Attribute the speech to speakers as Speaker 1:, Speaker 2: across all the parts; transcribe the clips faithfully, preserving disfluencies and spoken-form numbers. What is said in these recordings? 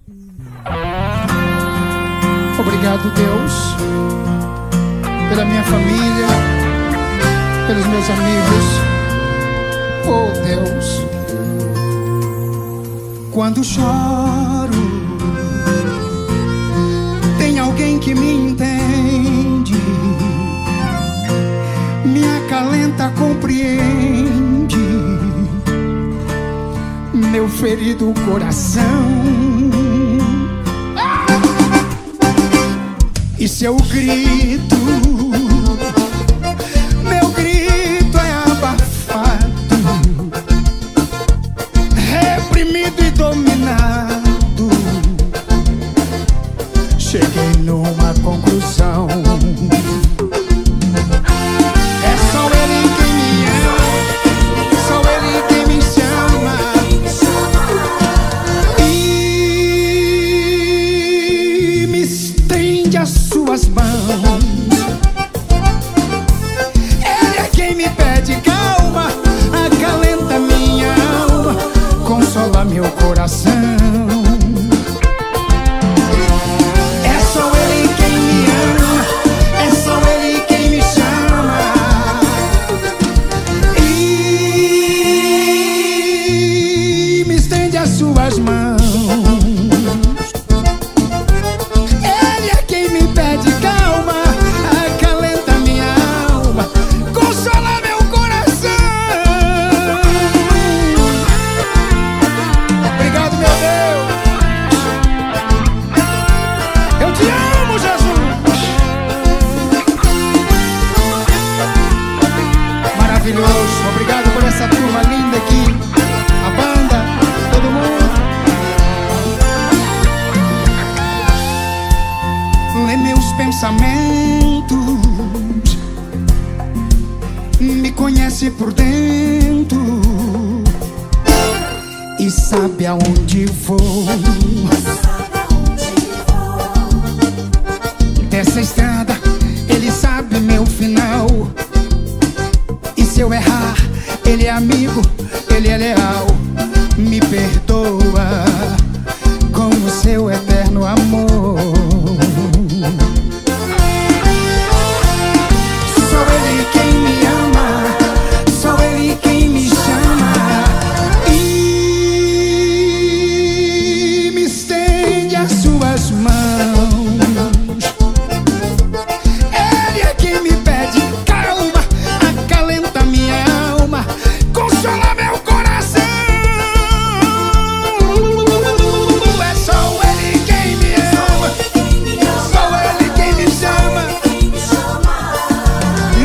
Speaker 1: Obrigado, Deus, pela minha família, pelos meus amigos. Oh, Deus, quando choro, tem alguém que me entende, me acalenta, compreende meu ferido coração. E se eu grito, meu grito é abafado, reprimido e dominado. Cheguei numa conclusão: é só Ele quem me ama, só Ele quem me chama. E me estende as suas mãos. Ele é quem me pede calma, acalenta minha alma, consola meu coração. Suas mãos. Ele é quem me pede calma, acalenta minha alma, consola meu coração. Obrigado, meu Deus. Eu te amo, Jesus. Maravilhoso. Obrigado por essa turma linda aqui, a banda, todo mundo. Lê meus pensamentos, me conhece por dentro e sabe aonde vou. Dessa estrada Ele sabe meu final, e se eu errar, Ele é amigo, Ele é leal, me perdoa com o seu eterno amor. Só Ele quem me ama, só Ele quem me chama, e me estende as suas mãos. Ele é quem me pede calma, acalenta minha alma, consola meu coração. É só Ele quem me ama, só Ele quem me chama, e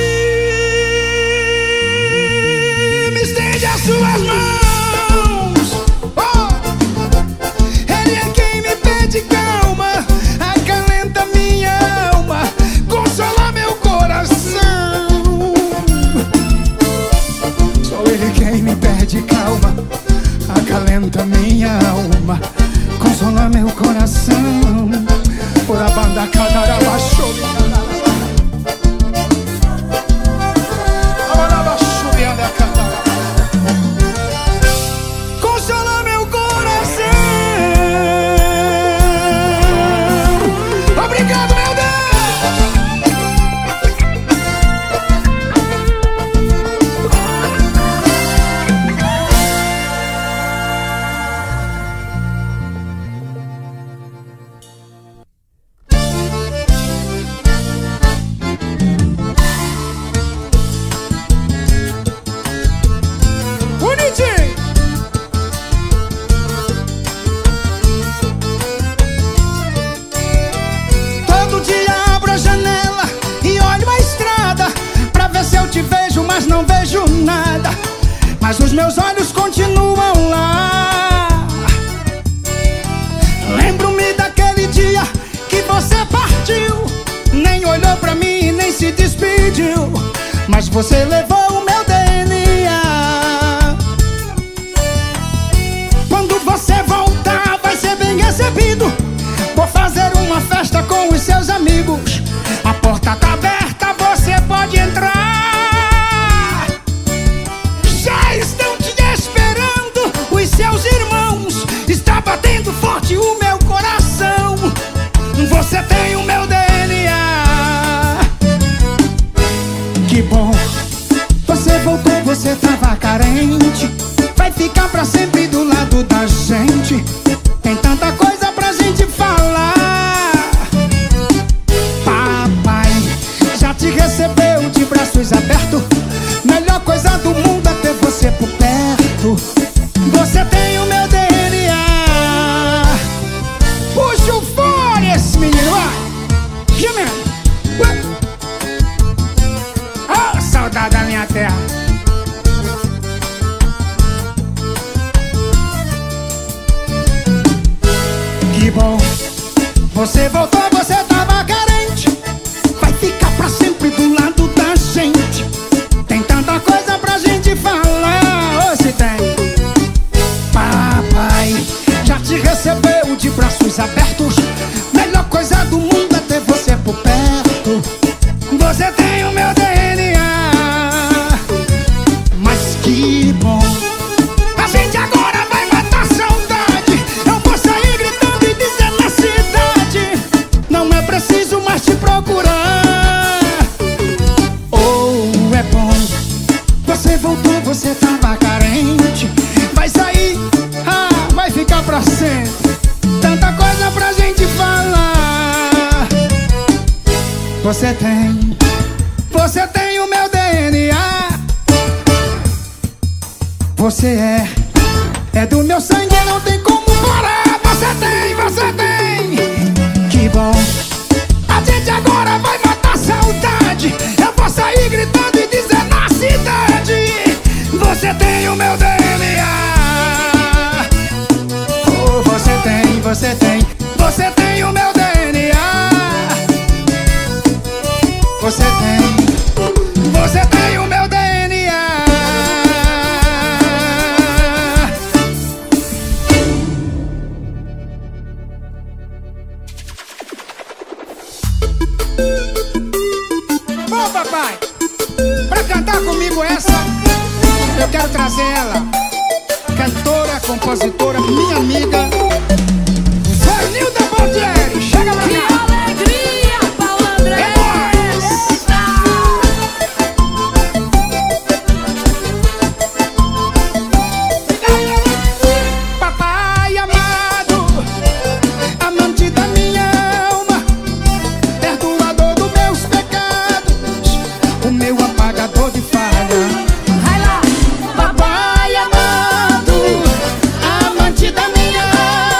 Speaker 1: me estende as suas mãos. Oh! Ele é quem me pede calma, acalenta minha alma, consola meu coração. Só Ele quem me pede calma, acalenta minha alma, consola meu coração. Por a banda cadarabachou, consola meu coração. Obrigado, meu Deus. Bonitinho. Todo dia abro a janela e olho a estrada pra ver se eu te vejo, mas não vejo nada. Mas os meus olhos continuam lá. Lembro-me daquele dia que você partiu, nem olhou pra mim, nem se despediu, mas você levou o meu D N A. Quando você voltar, vai ser bem recebido. Vou fazer uma festa com os seus amigos. A porta tá aberta, você pode entrar. Já estão te esperando os seus irmãos. Está batendo forte o perto. Você tem o meu D N A. Puxa o fone esse menino, vai. Gemendo. Oh, saudade da minha terra. Que bom, você voltou, você tava carente. Vai ficar pra sempre do lado da gente. Tem tanta coisa pra gente falar. Ou se tem. Papai já te recebeu de braços abertos. Melhor coisa do mundo é ter você por perto. Você tem o meu D N A. Mas que bom, a gente agora vai matar a saudade. Eu vou sair gritando e dizer na cidade: não é preciso mais te procurar. Oh, é bom, você voltou, você tava carente. Vai sair, ah, vai ficar pra sempre. Tanta coisa pra gente falar. Você tem, você tem o meu D N A. Você é, é do meu sangue, não tem como parar. Você tem, você tem. Que bom, a gente agora vai matar a saudade. Eu vou sair gritando e dizer na cidade: você tem o meu D N A. Oh, você tem, você tem. Você tem o meu D N A. Você tem, você tem o meu D N A. Bom, papai, pra cantar comigo essa, eu quero trazer ela, cantora, compositora, minha amiga, Vanilda Bordieri. Chega pra cá.
Speaker 2: Que alegria, Paulo André.
Speaker 1: É nóis. Papai amado, amante da minha alma, perdoador dos meus pecados, o meu apagador de falha.
Speaker 2: Vai lá.
Speaker 1: Papai amado, amante da minha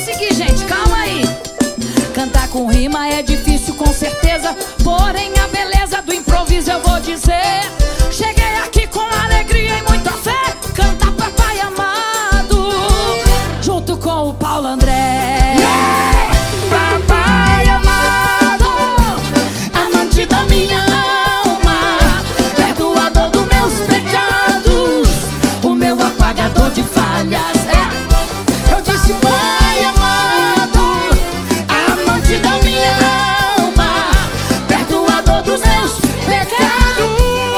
Speaker 2: seguir, gente, calma aí. Cantar com rima é difícil, com certeza. Porém, a beleza do improviso eu vou dizer. Cheguei aqui com alegria e muita fé. Cantar Papai Amado junto com o Paulo André.
Speaker 1: Yeah! Papai amado,
Speaker 2: Amante da minha alma, perdoador dos meus pecados, o meu apagador de falhas. É.
Speaker 1: eu disse pai amado,
Speaker 2: Amante da minha alma, perdoador dos meus pecados.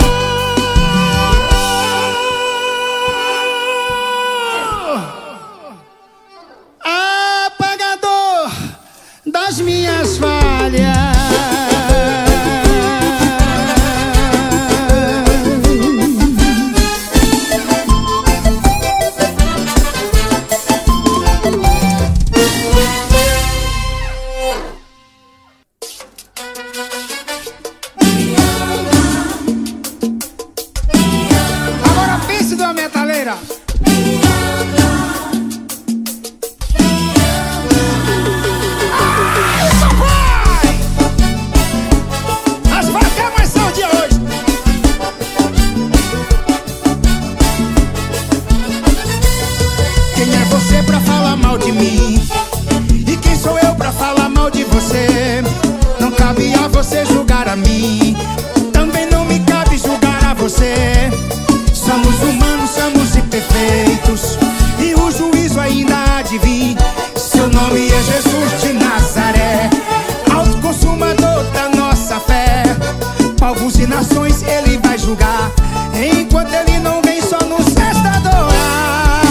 Speaker 1: apagador das minhas falhas. Agora pense de uma metaleira. Isso vai! As vacas mais são de hoje. Quem é você pra falar mal de mim? E quem sou eu pra falar mal de você? Não cabe a você julgar a mim, também não me cabe julgar a você. Somos humanos, somos imperfeitos, e o juízo ainda há de vir. Seu nome é Jesus de Nazaré, autoconsumador da nossa fé. Povos e nações ele vai julgar, enquanto ele não vem só nos resta adorar.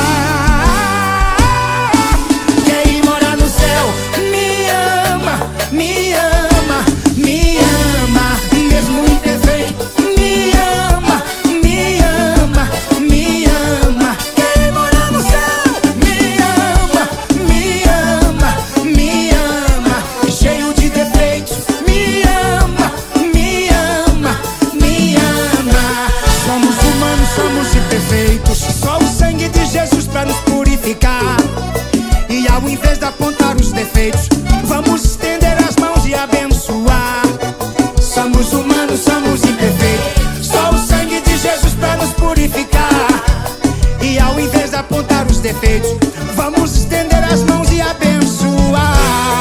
Speaker 1: Quer ir morar no céu? Me ama, me ama, me ama, mesmo imperfeito. Me ama, me ama, me ama. Quer ir morar no céu? Me ama, me ama, me ama, cheio de defeitos. Me ama, me ama, me ama. Somos humanos, somos imperfeitos, só o sangue de Jesus pra nos purificar. E ao invés de apontar os defeitos, vamos estender as mãos e abençoar. Somos humanos, somos imperfeitos, só o sangue de Jesus pra nos purificar. E ao invés de apontar os defeitos, vamos estender as mãos e abençoar.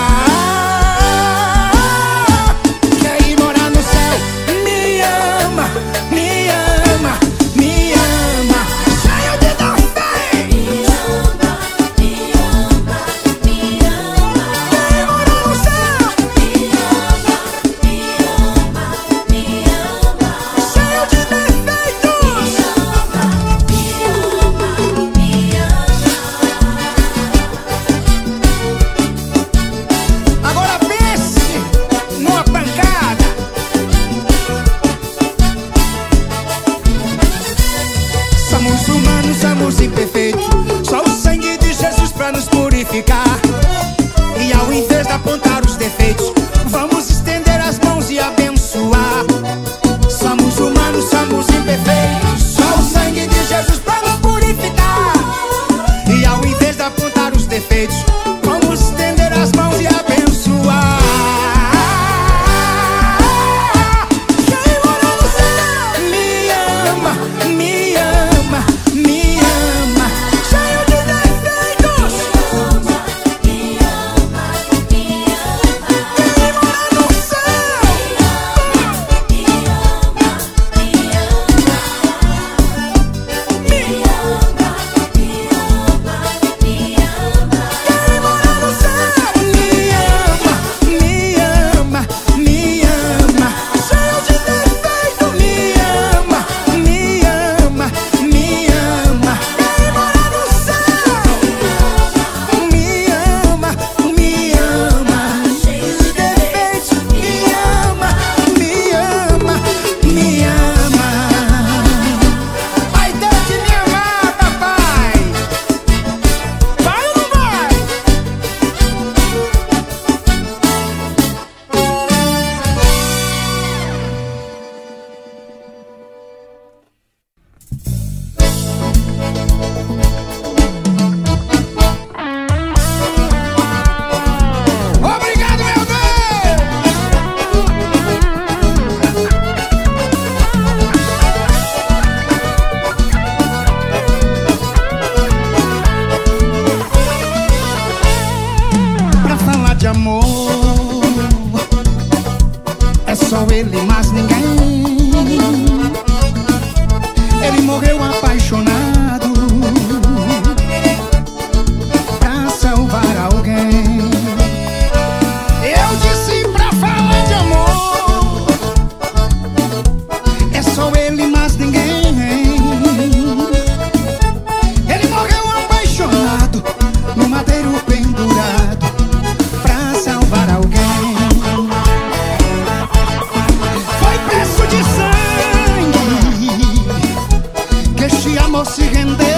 Speaker 1: Quer ir morar no céu? Me ama, me ama, me ama, cheio de da fé.
Speaker 2: Me ama, me ama, me ama.
Speaker 1: Quer ir morar no céu?
Speaker 2: Me ama, me ama, me ama.
Speaker 1: Cheio de defeitos.
Speaker 2: Me ama, me ama, me ama.
Speaker 1: de amor. É só ele, mais ninguém. Ele morreu apaixonado pra salvar alguém. Eu disse pra falar de amor. É só ele, mais ninguém. Ele morreu apaixonado no madeiro pendurado pra salvar alguém. Foi preço de sangue que este amor se rendeu.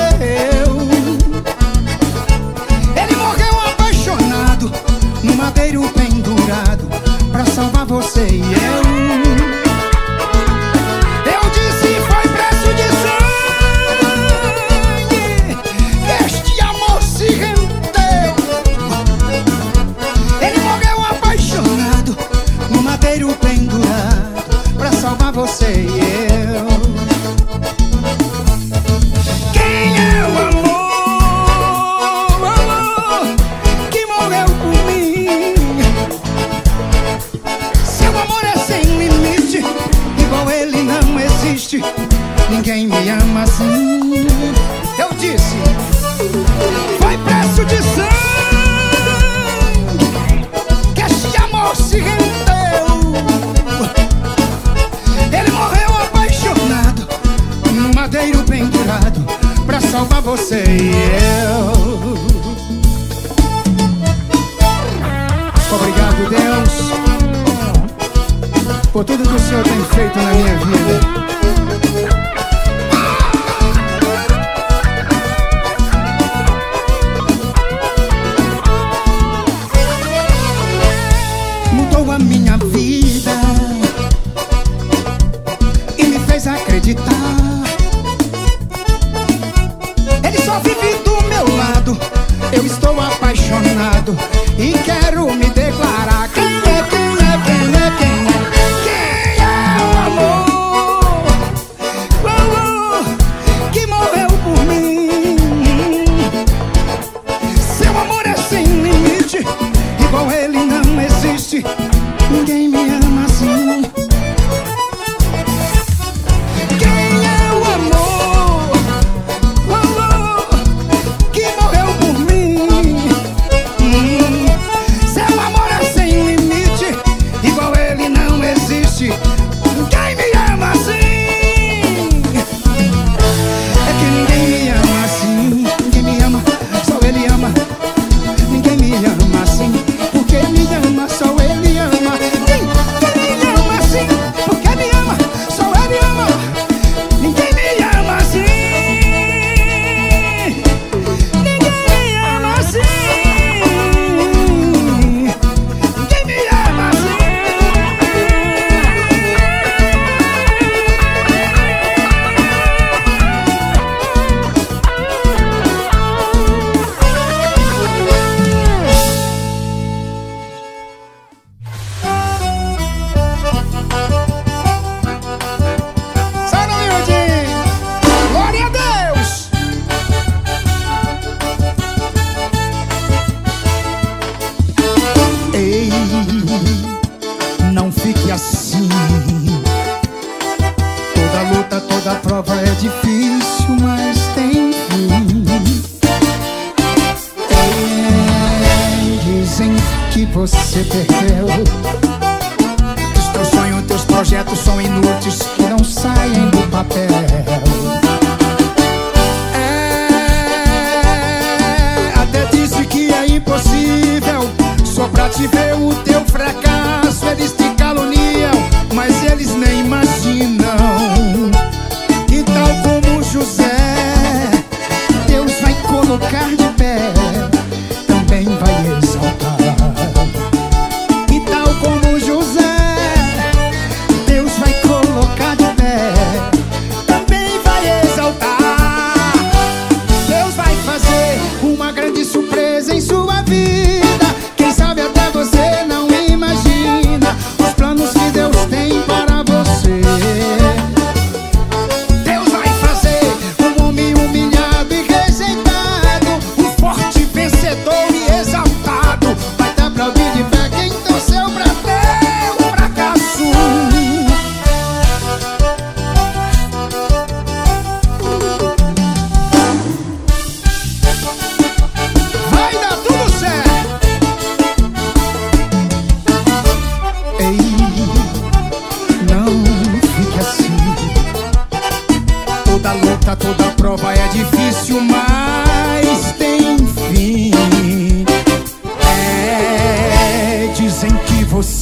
Speaker 1: Ele morreu apaixonado no madeiro pendurado pra salvar você e eu. Eu disse foi preço de sangue que este amor se rendeu. Ele morreu apaixonado no madeiro pendurado pra salvar você e eu. Quem é o amor, amor que morreu por mim? Seu amor é sem limite, igual ele não existe. Ninguém me ama assim. Eu disse foi preço de sangue que este amor se rendeu. Ele morreu apaixonado no madeiro pendurado pra salvar você e eu. Obrigado, Deus, por tudo que o Senhor tem feito na minha vida. Mudou a minha vida e me fez acreditar. Ele só vive do meu lado. Eu estou apaixonado e quero me declarar. Quem é, quem é, quem é, quem é? Quem é o amor, o amor que morreu por mim? Seu amor é sem limite, igual ele não existe. Ninguém me ama assim. Quem é o amor, o amor que morreu por mim? Hum. Seu amor é sem limite, igual ele não existe. Ninguém me ama assim. É que ninguém me ama assim. Ninguém me ama, só ele ama. Ninguém me ama assim, porque ele ama, só ele ama. Ninguém me ama assim, porque ele ama, só ele ama. Ninguém me ama assim. Ninguém me ama assim. Ninguém me ama assim. Sai no miudinho. Glória a Deus. Ei, não fique assim. Toda luta, toda prova é difícil, mas tem fim. Ei, dizem que você perdeu, que os teus sonhos, teus projetos são inúteis, que não saem do papel. É, até disse que é impossível. Só pra te ver o teu fracasso eles te caluniam, mas eles nem imaginam que tal como José, Deus vai colocar de pé, também vai exaltar. E tal como José, Deus vai colocar de pé, também vai exaltar. Deus vai fazer uma grande surpresa em sua vida. Quem sabe até você não imagina.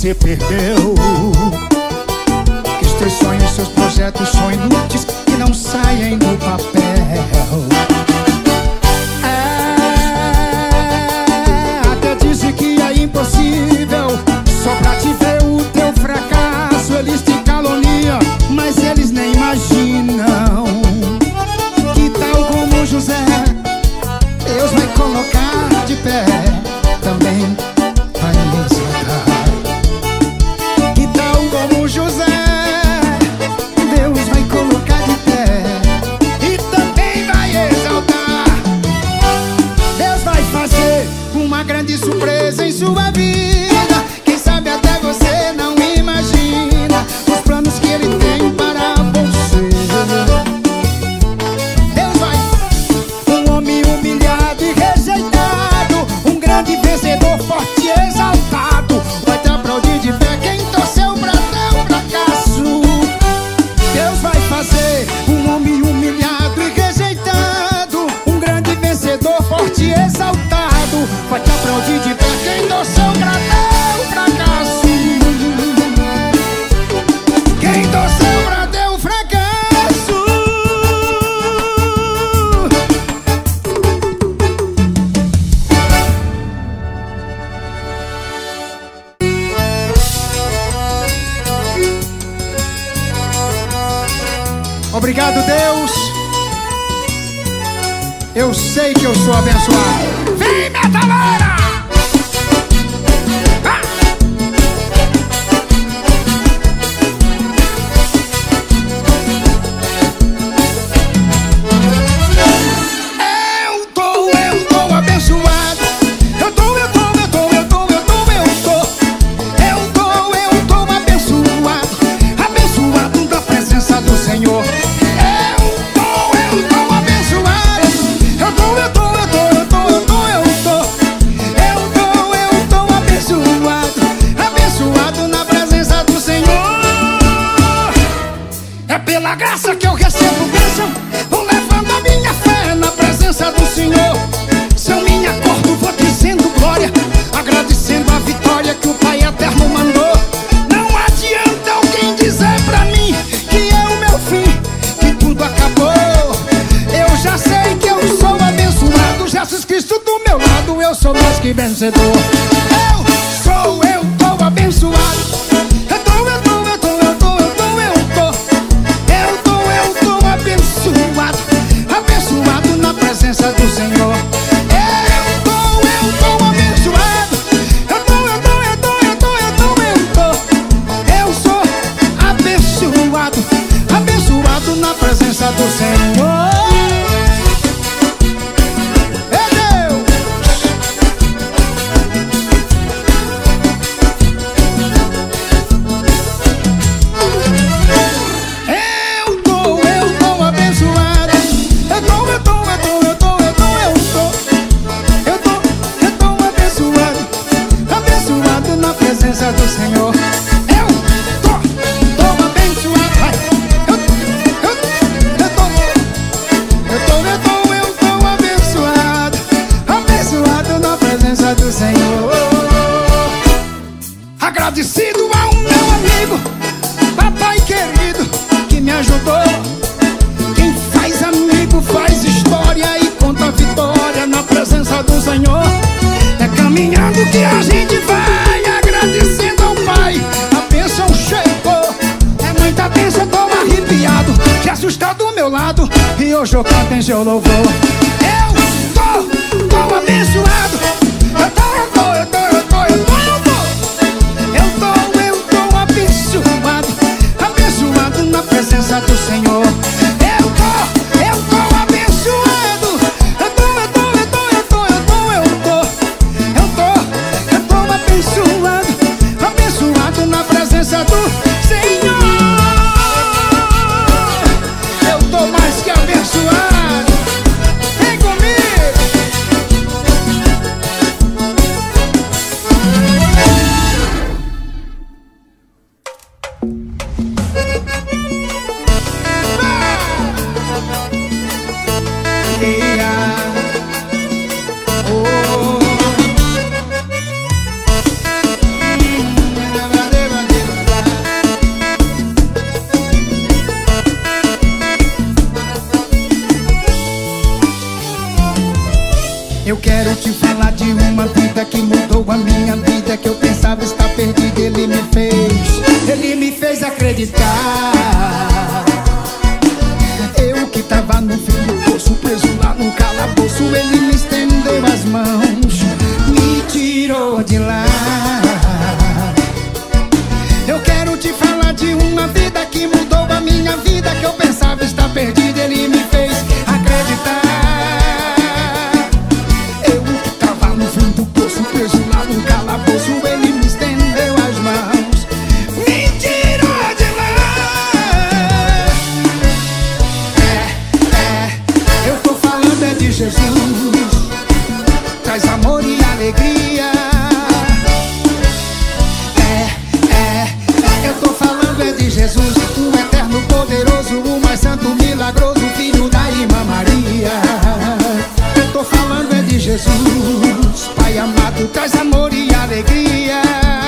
Speaker 1: você perdeu. Que os teus sonhos, seus projetos são inúteis, que não saem do papel. É, até disse que é impossível, só pra te ver o teu fracasso. Eles te caluniam, mas eles nem imaginam que tal como José, Deus vai colocar de pé, também vai exaltar. Que tal como José, Deus vai colocar de pé e também vai exaltar. Deus vai fazer uma grande surpresa em sua vida. Quem sabe até você não imagina os planos que Ele tem para você. Deus vai, um homem humilhado e rejeitado, um grande vencedor, forte e exaltado, vai te aplaudir de pé quem torceu pra teu fracasso. Deus vai fazer um homem humilhado e rejeitado, um grande vencedor, forte e exaltado, vai te aplaudir de pé quem torceu pra teu fracasso. Quem torceu pra teu fracasso. Obrigado, Deus. Eu sei que eu sou abençoado. Vem, metaleira! Ah! Eu tô, eu tô abençoado. Eu tô, eu tô, eu tô, eu tô, eu tô, eu tô. Eu tô, eu tô abençoado. Abençoado da presença do Senhor. Eu tô, eu tô abençoado. Eu tô, eu tô, eu tô, eu tô, eu tô, eu tô. Eu tô, eu tô abençoado. Abençoado na presença do Senhor. É pela graça que eu recebo bênção, vou levando a minha fé na presença do Senhor. Se eu me acordo, vou dizendo glória, agradecendo a vitória que o Pai Eterno mandou. Não adianta alguém dizer pra mim que é o meu fim, que tudo acabou. Eu já sei que eu sou abençoado. Jesus Cristo do meu lado, eu sou mais que vencedor. Eu sou, eu tô abençoado. Eu tô, eu tô, eu tô, eu tô, eu tô, eu tô. Eu tô, eu tô abençoado. Abençoado na presença do Senhor. Eu tô, eu tô abençoado. Eu tô, eu tô, eu tô, eu tô, eu tô, eu tô. Eu sou abençoado. Abençoado na presença do Senhor. Ei, Deus! Eu tô, eu tô abençoado. Eu tô, eu tô, eu tô, eu tô, eu tô, eu tô. Eu tô, eu tô abençoado. Abençoado na presença do Senhor. Eu tô, tô abençoado. Vai. Eu, eu, eu tô, eu tô, eu tô, eu tô abençoado. Abençoado na presença do Senhor. Agradecido ao meu amigo, papai querido, que me ajudou. Quem faz amigo faz história e conta vitória na presença do Senhor. É caminhando que a gente vai, agradecendo ao Pai. A bênção chegou, é muita bênção, eu tô arrepiado. Jesus tá do meu lado e hoje eu canto em seu louvor. Eu tô, tô abençoado. Eu tô, eu tô, eu tô, eu tô, eu tô, eu tô. Eu tô, eu tô abençoado. Abençoado na presença do Senhor. Eu tô, eu tô abençoado. Eu tô, eu tô, eu tô, eu tô, eu tô, eu tô. Eu tô, eu tô abençoado. Abençoado na presença do Senhor. Eu tô mais que abençoado. Vem comigo. mudou a minha vida, que eu pensava estar perdido. Ele me fez, ele me fez acreditar. Eu que tava no fim do poço, preso lá no calabouço, ele me estendeu as mãos, me tirou de lá. Eu quero te falar de uma vida que mudou a minha vida, que eu pensava estar perdido. Ele me fez acreditar. Eu que tava no fim do poço, preso lá no calabouço, ele me estendeu as mãos, me tirou de lá. É, é, eu tô falando é de Jesus, traz amor e alegria. Jesus, o eterno poderoso, o mais santo, milagroso, filho da irmã Maria. Eu tô falando é de Jesus, Pai amado, traz amor e alegria.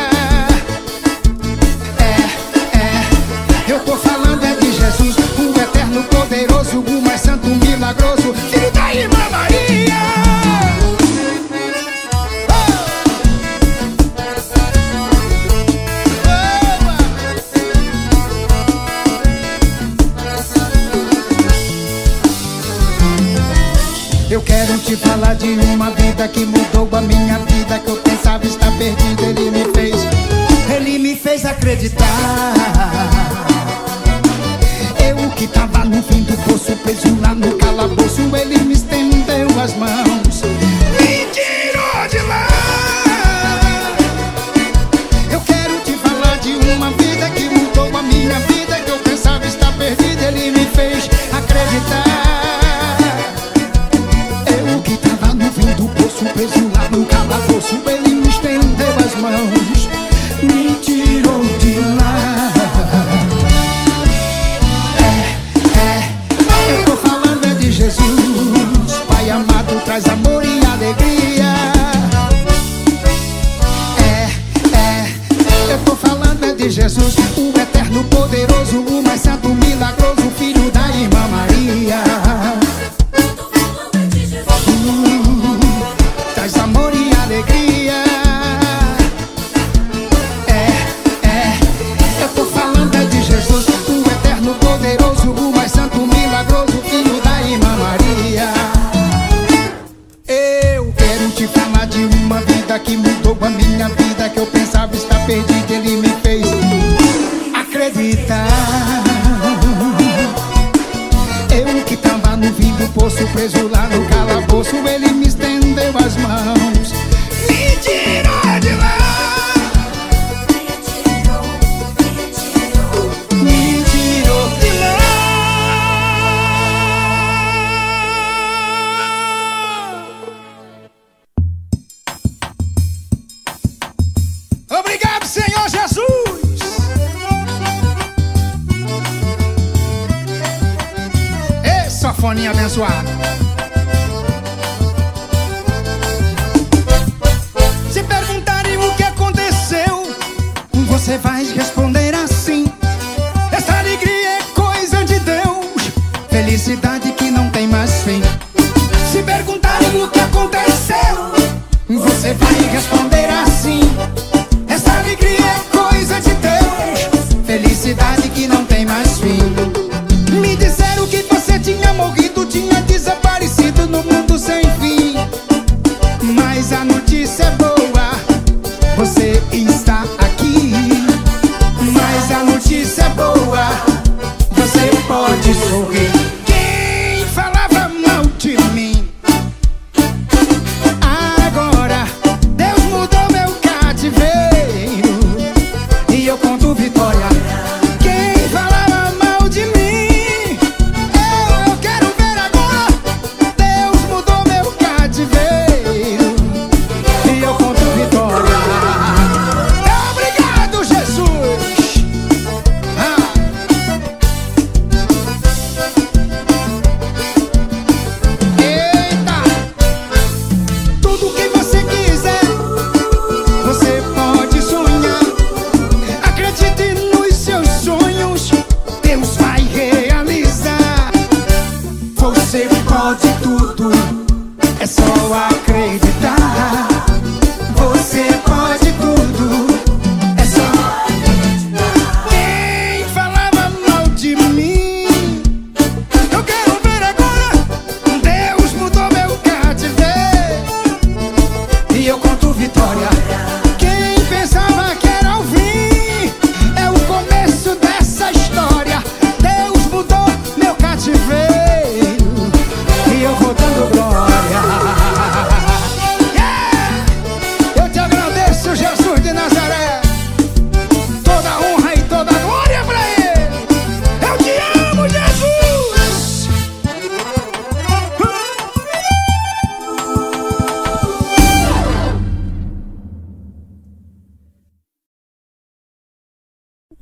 Speaker 1: É, é, eu tô falando é de Jesus, o eterno poderoso, o mais santo, milagroso, filho da irmã Maria. Eu quero te falar de uma vida que mudou a minha vida, que eu pensava estar perdido. Ele me fez, ele me fez acreditar. Eu que tava no fim do poço, preso lá no calabouço, ele me estendeu as mãos, me tirou de lá. Eu quero te falar de uma vida que mudou a minha vida, que eu pensava estar perdido. Ele me fez acreditar. Preso lá no calabouço, ele me estendeu as mãos, me tirou de lá. É, é, eu tô falando é de Jesus, Pai amado, traz amor e alegria. É, é, eu tô falando é de Jesus, o eterno poderoso, o mais santo, milagroso, filho da irmã Maria. Amor e alegria. É, é, eu tô falando é de Jesus, o eterno poderoso, o mais santo, milagroso, filho da irmã Maria. Eu quero te falar de uma vida que mudou a minha vida, que eu pensava estar perdido. Ele me fez acreditar. Eu que tava no fim do poço, preso lá no calabouço, ele me estendeu as mãos, me tirou de lá. Me tirou de lá. Obrigado, Senhor Jesus. Ei, safoninha abençoada. Se perguntarem o que aconteceu, você vai responder assim: essa alegria é coisa de Deus, felicidade que não tem mais fim. Se perguntarem o que aconteceu, você vai responder assim: essa alegria é coisa de Deus, felicidade que não tem mais fim. Me disseram que você tinha morrido, tinha desaparecido no mundo sem fim, mas a notícia é boa, você está aqui.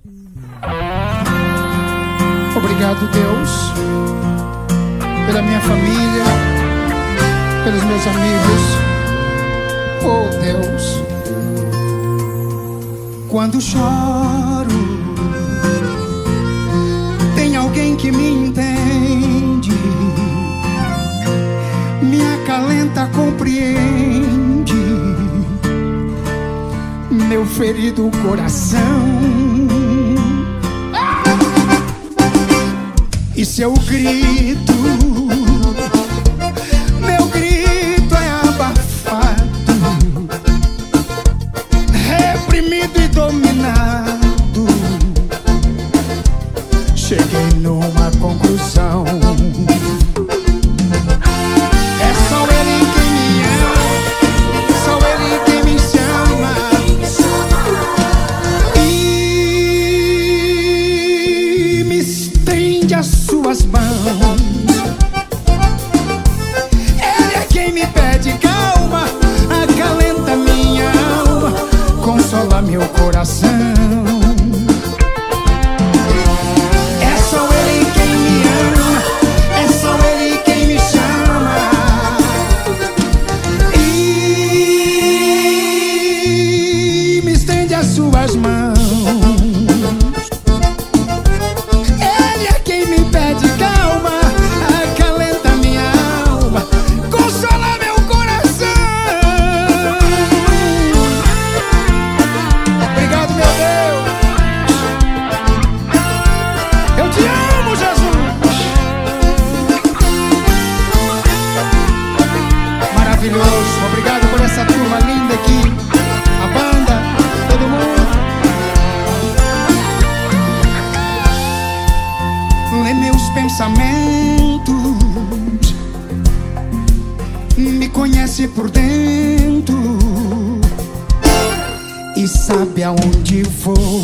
Speaker 1: Obrigado, Deus, pela minha família, pelos meus amigos. Oh, Deus, quando choro, tem alguém que me entende, me acalenta, compreende meu ferido coração. E seu grito, meu grito é abafado, reprimido e dominado. Cheguei numa conclusão: é só Ele quem me ama, só Ele quem me chama. E me estende as suas mãos. Ele é quem me pede calma, acalenta minha alma, consola meu coração. Suas mãos, Ele é quem me pede calma, acalenta minha alma, consola meu coração. Obrigado, meu Deus, eu te amo, Jesus. Maravilhoso, obrigado por essa turma linda aqui, a banda, todo mundo. Lê meus pensamentos, me conhece por dentro e sabe aonde vou.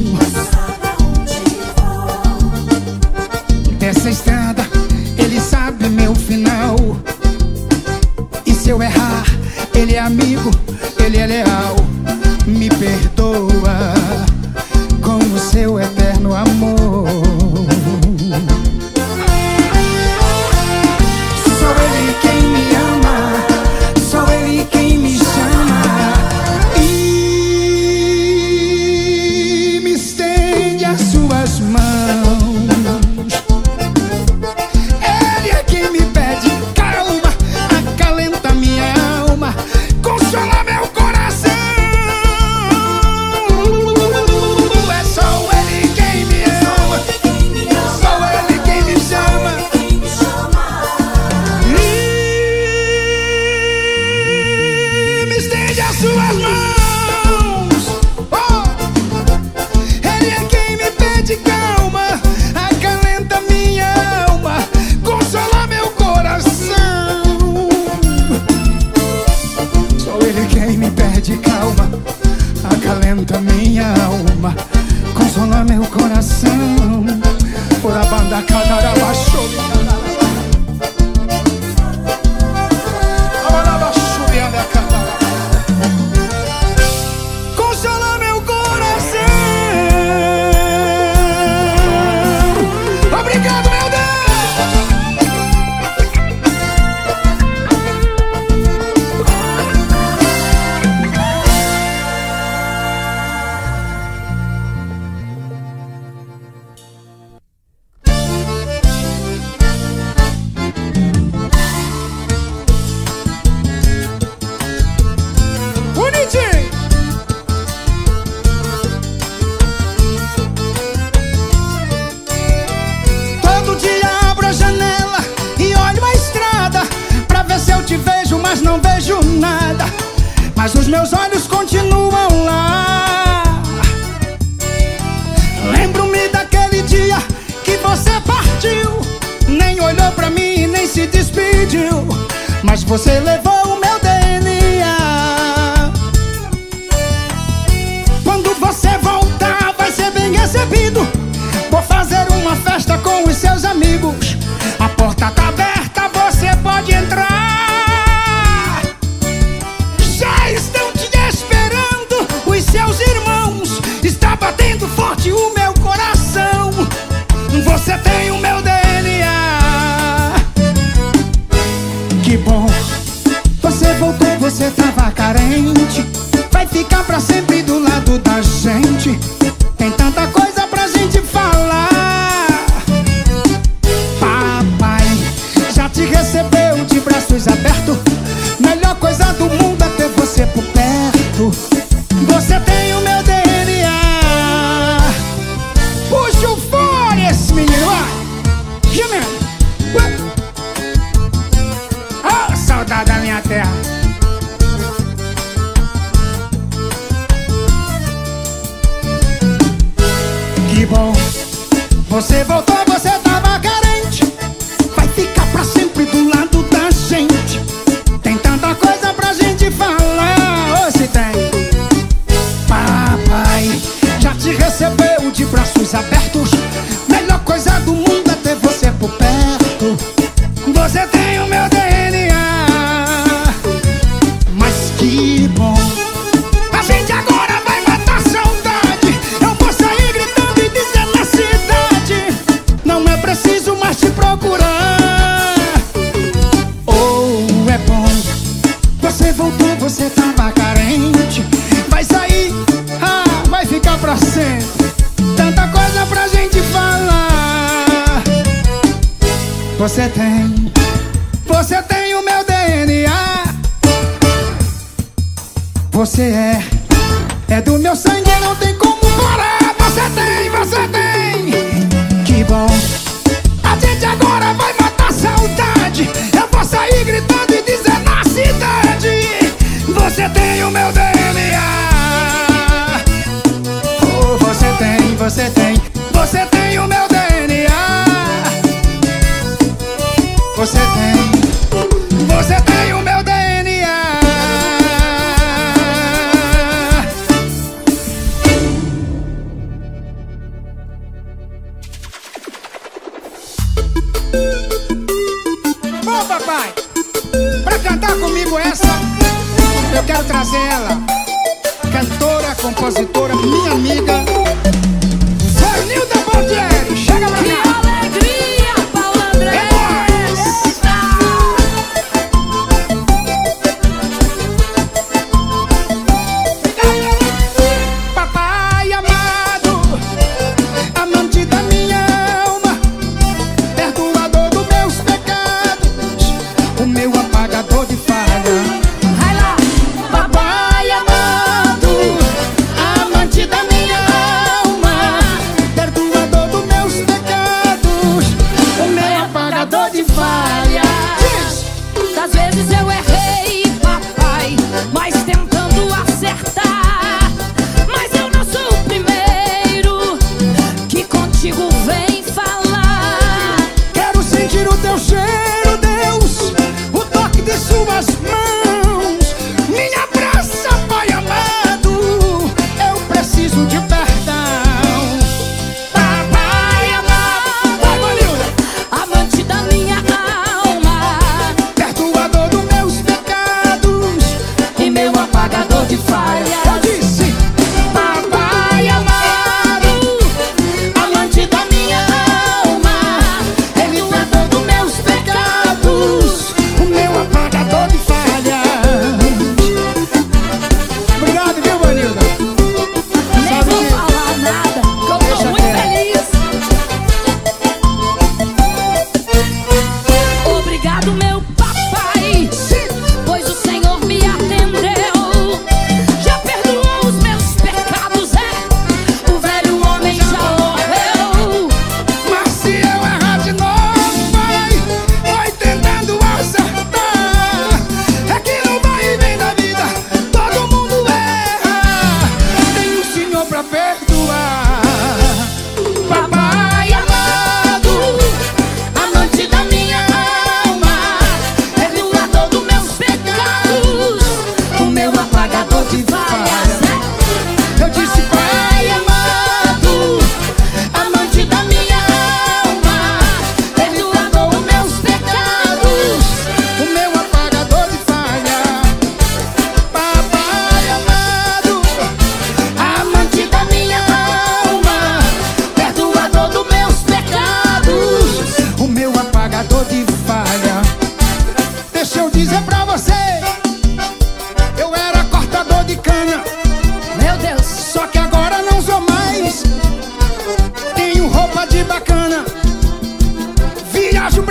Speaker 1: Dessa estrada Ele sabe meu final, e se eu errar Ele é amigo, Ele é leal, me perdoa com o seu eterno amor. Só Ele quem me ama, só Ele quem me chama, e me estende as suas mãos. Ele é quem me pede calma, acalenta minha alma, consola meu coração. É só Ele quem me ama, só Ele quem me chama, e me estende as suas mãos. Oh! Ele é quem me pede calma, acalenta minha alma, consola meu coração. Só Ele quem me pede calma, acalenta minha alma, consola meu coração. Por a banda canara baixou, consola meu coração. Obrigado, meu Deus. Bonitinho. Todo dia abro a janela e olho a estrada pra ver se eu te vejo, mas não vejo nada. Mas os meus olhos continuam lá. Lembro-me daquele dia que você partiu, nem olhou pra mim, nem se despediu, mas você levou o meu D N A. Quando você voltar vai ser bem recebido, vou fazer uma festa com os seus amigos. A porta tá aberta, você pode entrar. Já estão te esperando os seus irmãos, está batendo forte o meu pra sempre do lado da gente. Tem tanta coisa pra gente falar. Papai já te recebeu de braços abertos. Melhor coisa do mundo é ter você por perto. Você tem o meu D N A. Puxa o fone esse menino, vai. Gemendo. Oh, saudade da minha terra. Que bom, você voltou, você tava carente. Vai ficar pra sempre do lado da gente. Tem tanta coisa pra gente falar. Ou se tem. Papai já te recebeu de braços abertos. Melhor coisa do mundo é ter você por perto. Você tem o meu D N A. Mas que bom, a gente agora vai matar saudade. Eu vou sair gritando e dizer na cidade. Não é preciso mais te procurar. Oh, é bom, você voltou, você tava carente. Vai sair, ah, vai ficar pra sempre. Tanta coisa pra gente falar. Você tem, você tem o meu D N A. Você é, é do meu sangue, não tem como parar. Você tem, você tem. Que bom, a gente agora vai matar saudade. Eu vou sair gritando e dizer na cidade. Você tem o meu D N A. Oh, você tem, você tem. Você tem o meu D N A. Você tem, você tem o meu D N A. Bom, papai, pra cantar comigo essa, eu quero trazer ela, cantora, compositora, minha amiga, Vanilda Bordieri. Chega pra cá.
Speaker 2: Que alegria, Paulo André.
Speaker 1: É nóis. Papai amado, amante da minha alma, perdoador dos meus pecados, o meu apagador de falha.
Speaker 2: Vai lá.
Speaker 1: Papai amado, amante da minha alma,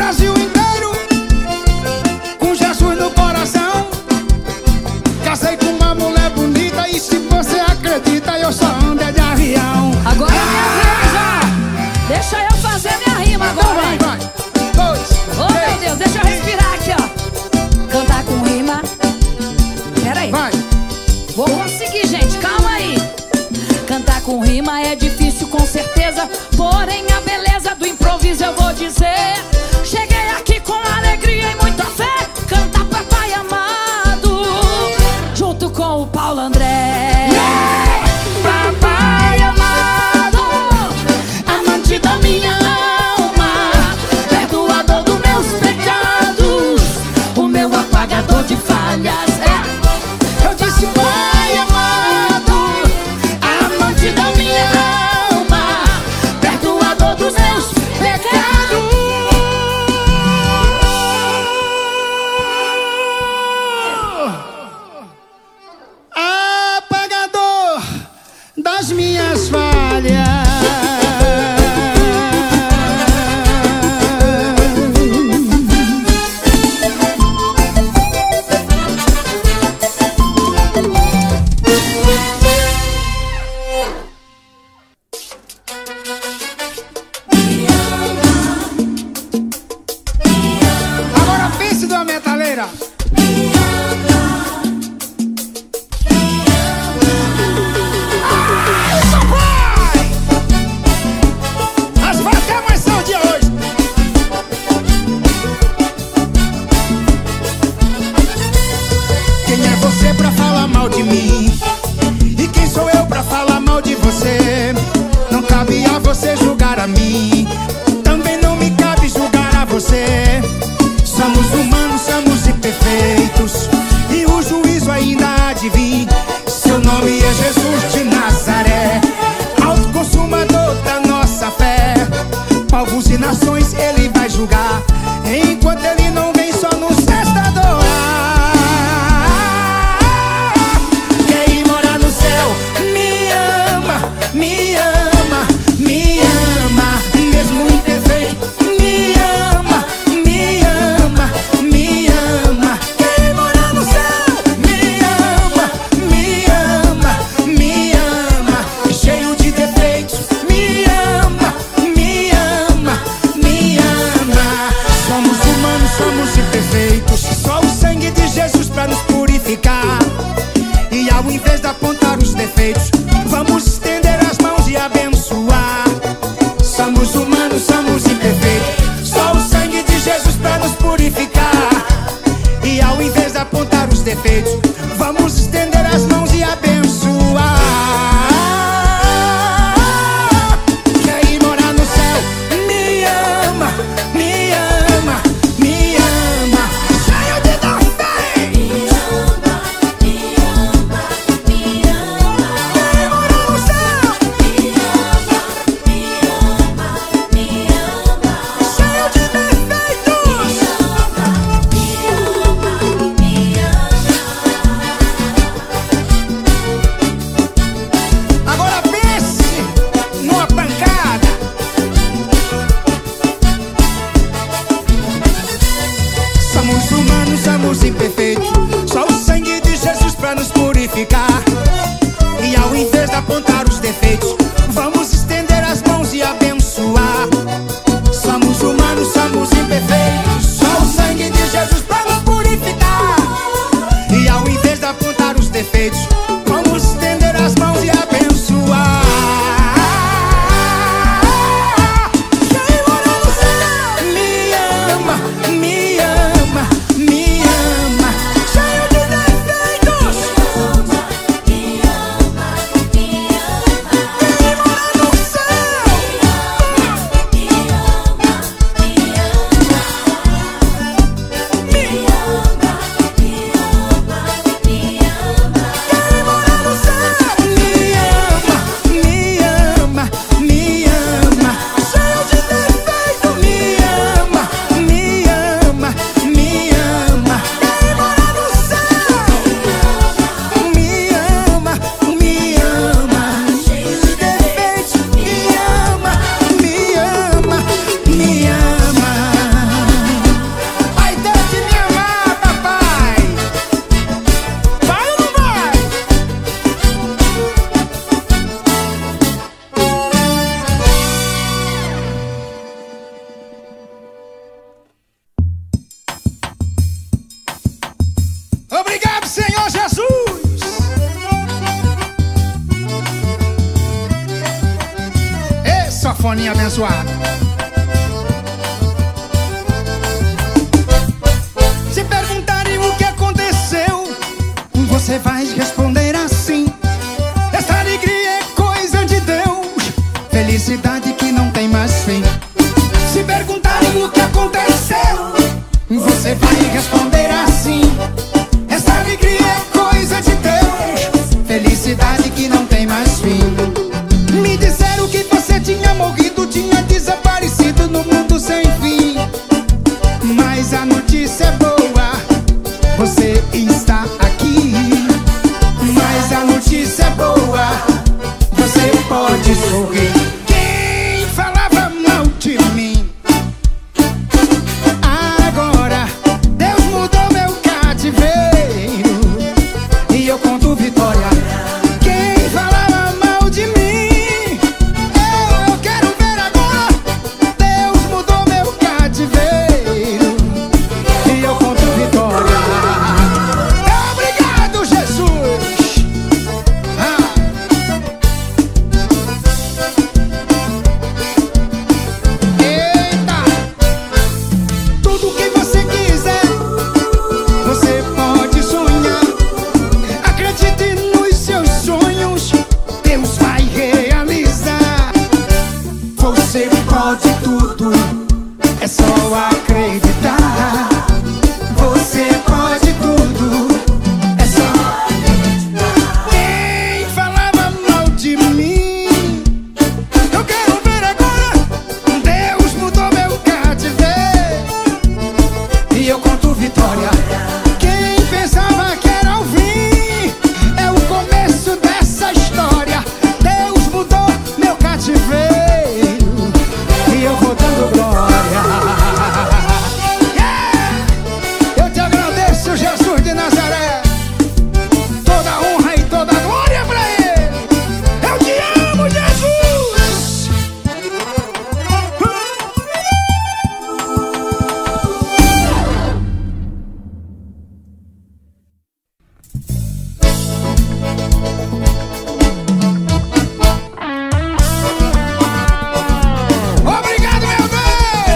Speaker 1: Brasil inteiro, com Jesus no coração. Casei com uma mulher bonita e se você acredita, eu só ando de avião.
Speaker 2: Agora é minha vez, ó. Deixa eu fazer minha rima agora.
Speaker 1: Então vai, vai. Dois,
Speaker 2: oh, três. Meu Deus, deixa eu respirar aqui, ó. Cantar com rima. Pera aí.
Speaker 1: Vai.
Speaker 2: Vou conseguir, gente, calma aí. Cantar com rima é difícil, com certeza. Porém, a beleza do improviso eu vou dizer. Cheguei aqui com alegria e muita fé. Cantar Papai Amado, junto com o Paulo André.
Speaker 1: Yeah!
Speaker 2: Papai Amado, amante da minha alma, perdoador dos meus pecados, o meu apagador de falhas. É.
Speaker 1: Eu disse Pai amado,
Speaker 2: Amante da minha alma, perdoador dos meus pecados.
Speaker 1: apagador das minhas falhas. Agora pense de uma metaleira. Isso vai! Mas vai até mais só o dia hoje. Quem é você pra falar mal de mim? E quem sou eu pra falar mal de você? Não cabe a você julgar a mim, também não me cabe julgar a você. Somos humanos, somos imperfeitos, e o juízo ainda há de vir. Seu nome é Jesus de Nazaré, autoconsumador da nossa fé. Povos e nações ele vai julgar, enquanto ele não vem só nos resta adorar. Quer ir morar no céu? Me ama, me ama, me ama, mesmo imperfeito. Me ama, me ama, me ama. Quer ir morar no céu? Me ama, me ama, me ama, cheio de defeitos. Me ama, me ama, me ama. Somos humanos, somos imperfeitos, só o sangue de Jesus pra nos purificar. E ao invés de apontar os defeitos, vamos estender as mãos e abençoar. Somos humanos, somos imperfeitos, só o sangue de Jesus pra nos purificar. E ao invés de apontar os defeitos, vamos estender as mãos e abençoar. Quer ir morar no céu? Me ama, me ama, me ama, cheio de dar fé. Me ama, me ama, me ama. saxofoninho abençoado. Se perguntarem o que aconteceu, você vai responder assim: essa alegria é coisa de Deus, felicidade que não tem mais fim. Se perguntarem o que aconteceu, você vai responder assim: essa alegria é coisa de Deus, felicidade que não tem mais fim. Me disseram que você tinha morrido, tinha desaparecido no mundo sem fim. Mas a notícia é boa, você está aqui. Mas a notícia é boa, você pode sorrir. Quem falava mal de mim, agora Deus mudou meu cativeiro e eu conto vitória. Quem falava mal de mim, eu, eu quero ver agora. Deus mudou meu cativeiro e eu conto vitória. Obrigado, Jesus. Ah. Eita! Tudo que você quiser, você pode sonhar. Acredite nos seus sonhos, Deus vai realizar. Você pode tudo, é só acreditar. Você pode tudo, é só acreditar. Quem falava mal de mim, eu quero ver agora. Deus mudou meu cativeiro e eu conto vitória. Quem pensava que era o fim, é o começo dessa história. Deus mudou meu cativeiro e eu vou dando glória. Yeah! Eu te agradeço, Jesus de Nazaré. Toda honra e toda glória pra Ele. Eu te amo, Jesus. Obrigado, meu Deus.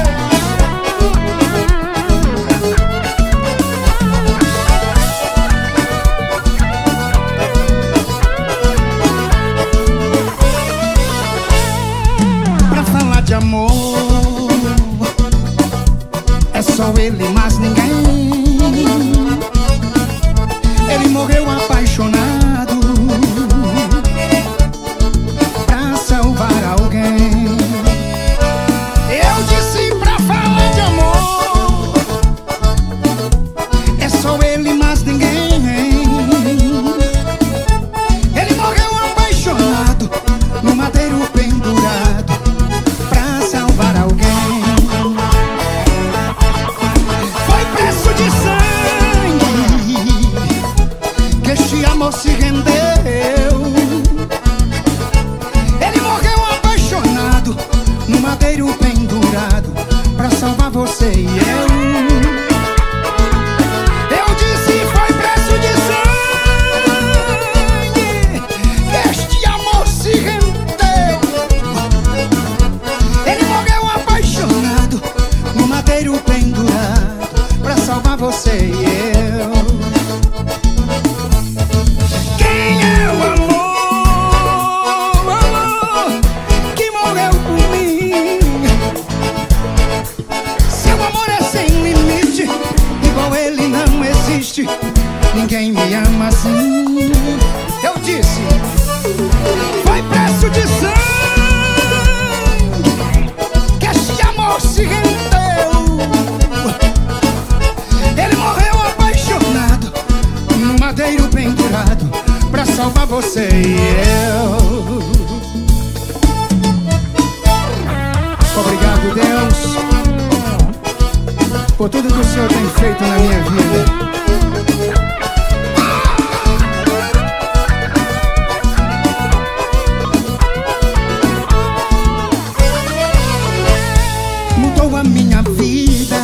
Speaker 1: Pra falar de amor, é só Ele, mais ninguém. Ele morreu apaixonado pra salvar alguém. Eu disse pra falar de amor, é só Ele, mais ninguém. Ele morreu apaixonado, no madeiro pendurado, pra salvar alguém. Foi preço de sangue que este amor se rendeu. Ele morreu apaixonado, no madeiro pendurado, pra salvar você e eu. Eu disse foi preço de sangue que este amor se rendeu. Ele morreu apaixonado, no madeiro pendurado, pra salvar você e eu. Quem é o amor, amor que morreu por mim? Seu amor é sem limite, igual Ele não existe. Ninguém me ama assim. Eu disse foi preço de sangue que este amor se rendeu. Ele morreu apaixonado, no madeiro pendurado, pra salvar você e eu. Obrigado, Deus, por tudo que o Senhor tem feito na minha vida. Mudou a minha vida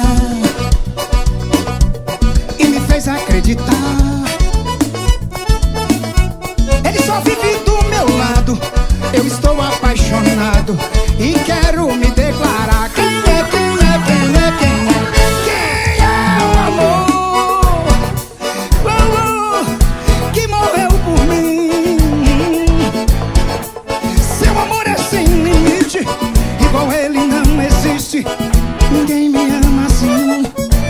Speaker 1: e me fez acreditar. Ele só vive do meu lado, Eu estou apaixonado e quero me declarar. Quem é, quem é, quem é, quem é? Quem é o amor? Oh, oh, que morreu por mim. Seu amor é sem limite, igual ele não existe. Ninguém me ama assim.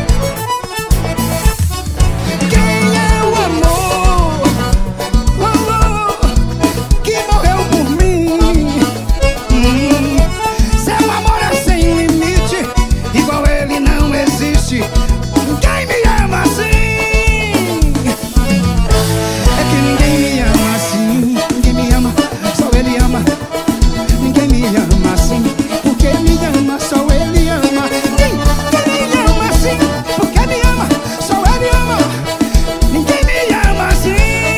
Speaker 1: Quem é o amor? Oh, oh, que morreu por mim. hum. Seu amor é sem limite, igual ele não existe. Ninguém me ama assim. É que ninguém me ama assim. Ninguém me ama, só ele ama. Ninguém me ama assim, porque me ama, só ele ama. Ninguém me ama assim, porque me ama, só ele ama. Ninguém me ama assim.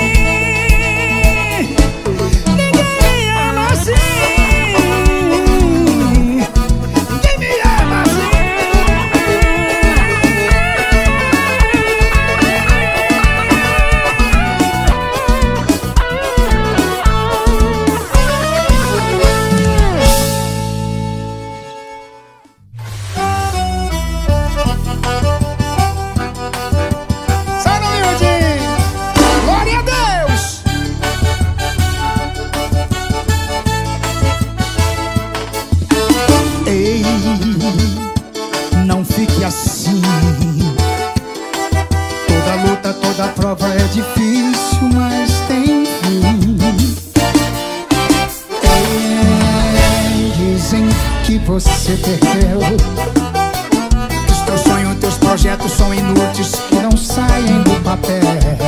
Speaker 1: Ninguém me ama assim. Ninguém me ama assim. Sai no miudinho. Glória a Deus. Ei, não fique assim. Toda luta, toda prova é difícil, mas tem fim. Ei, dizem que você perdeu. Que os teus sonhos, teus projetos são inúteis, que não saem do papel.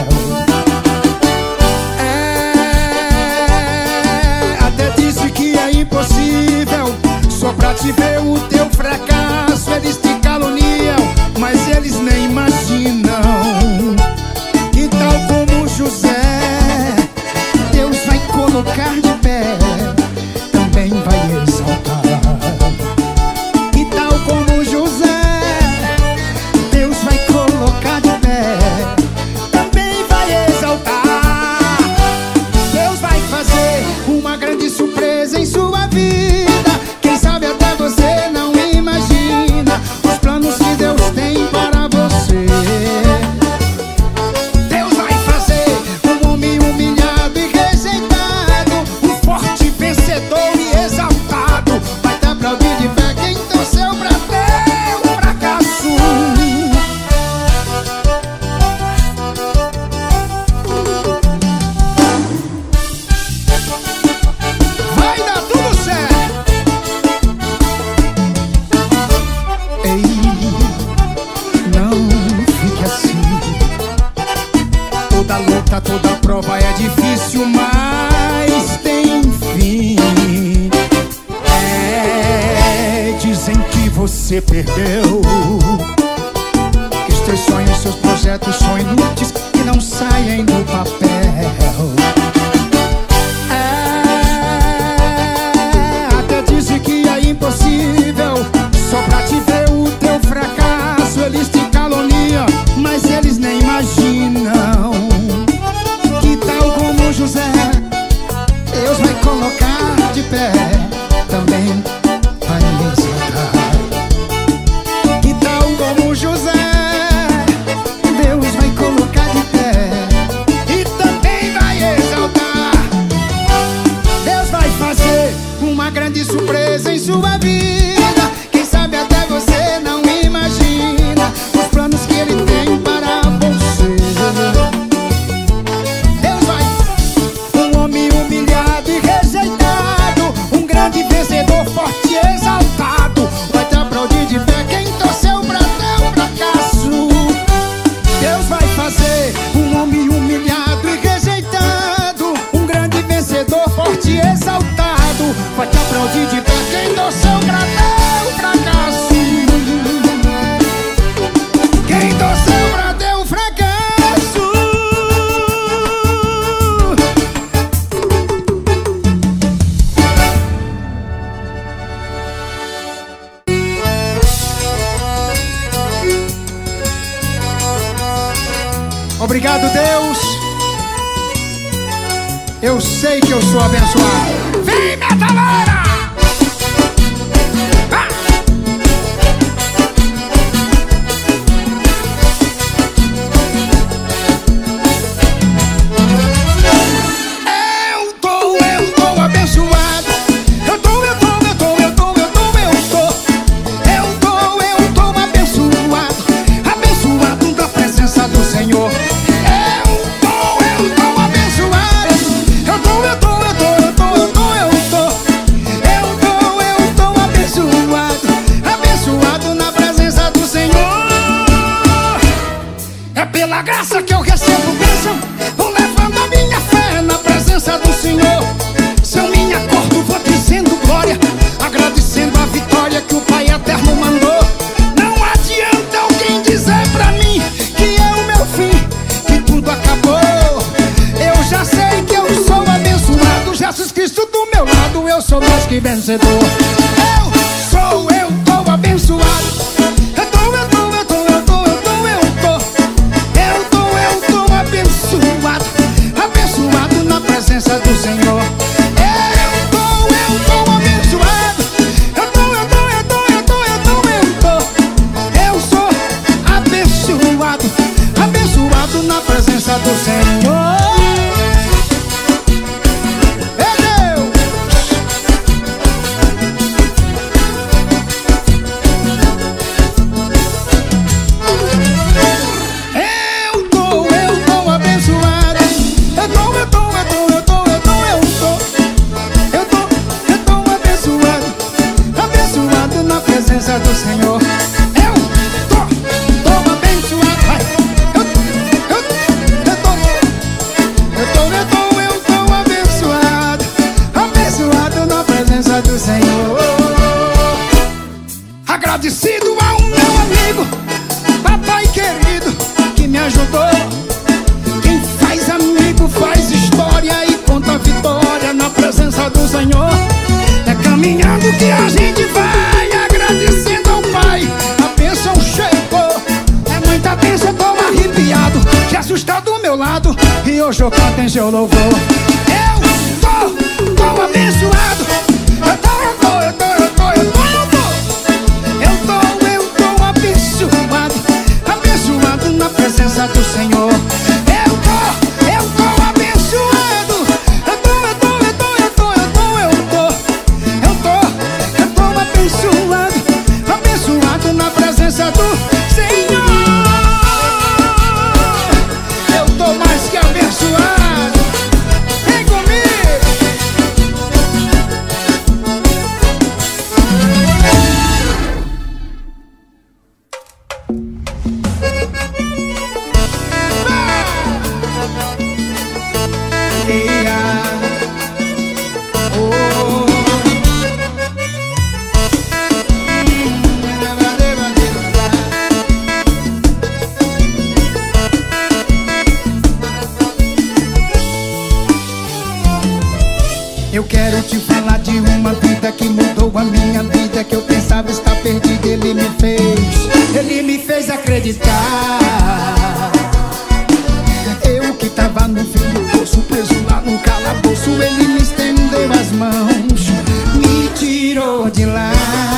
Speaker 1: É, até disse que é impossível. Só pra te ver o teu fracasso eles te caluniam, mas eles nem imaginam. E tal como José, Deus vai colocar de pé, também vai exaltar. E tal como José, Deus vai colocar de pé, também vai exaltar. Deus vai fazer uma grande surpresa em sua vida. Quem sabe até você não imagina os planos que Deus tem para você. Deus vai fazer um homem humilhado e rejeitado, um forte vencedor e exaltado. Vai te aplaudir de pé quem torceu pra teu fracasso. Vai dar tudo certo. Ei, não fique assim. Toda luta, toda prova é difícil, mas tem fim. É, dizem que você perdeu, que os teus sonhos, seus projetos são inúteis, que não saem do papel. É, até dizem que é impossível. Só pra te ver o teu fracasso eles te caluniam, mas eles nem imaginam. Que tal como José, Deus vai colocar de pé, também vai exaltar. Que tal como José, Deus vai colocar de pé e também vai exaltar. Deus vai fazer uma grande surpresa em sua vida. Quem sabe até você não imagina os planos que Ele tem para você. Deus vai, um homem humilhado e rejeitado, um grande vencedor, forte e exaltado. Vai te aplaudir de pé quem torceu pra teu fracasso. Deus vai fazer um homem humilhado e rejeitado, um grande vencedor, forte e exaltado. Vai te aplaudir de pé quem torceu pra teu fracasso. Quem torceu pra teu fracasso. Obrigado, Deus. Eu sei que eu sou abençoado. Ei, metaleira! Ah! Eu tô, eu tô abençoado. Eu tô, eu tô, eu tô, eu tô, eu tô, eu tô. Eu tô, eu tô abençoado. Abençoado da presença do Senhor. Pela graça que eu recebo bênção, vou levando a minha fé na presença do Senhor. Se eu me acordo, vou dizendo glória, agradecendo a vitória que o Pai Eterno mandou. Não adianta alguém dizer pra mim que é o meu fim, que tudo acabou. Eu já sei que eu sou abençoado, Jesus Cristo do meu lado, eu sou mais que vencedor. Eu sou, eu tô abençoado. Abençoado na presença do Senhor. Eu tô, eu tô abençoado. Eu tô, eu tô, eu tô, eu tô, eu tô, eu tô. Eu sou abençoado. Abençoado na presença do Senhor. Do Senhor, eu tô, tô abençoado. Vai. Eu, eu, eu tô, eu tô, eu tô, eu tô abençoado, abençoado na presença do Senhor. Agradecido ao meu amigo, papai querido, que me ajudou. Quem faz amigo faz história e conta vitória na presença do Senhor. É caminhando que a gente vai, agradecendo ao Pai, a bênção chegou. É muita bênção, eu tô arrepiado. Jesus tá do meu lado e hoje eu canto em seu louvor. Eu tô, tô abençoado. Eu tô, eu tô, eu tô, eu tô, eu tô, eu tô. Eu tô, eu tô abençoado, abençoado na presença do Senhor. Eu tô, eu tô abençoado. Eu tô, eu tô, eu tô, eu tô, eu tô, eu tô. Eu tô, eu tô abençoado, abençoado na presença do Senhor. Eu tô mais que abençoado. Vem comigo. Yeah. Oh. Eu quero te falar de uma vida que mudou a minha vida, que eu pensava estar perdido, ele me fez, ele me fez acreditar. Eu que tava no fim do poço, preso lá no calabouço, ele me estendeu as mãos, me tirou de lá.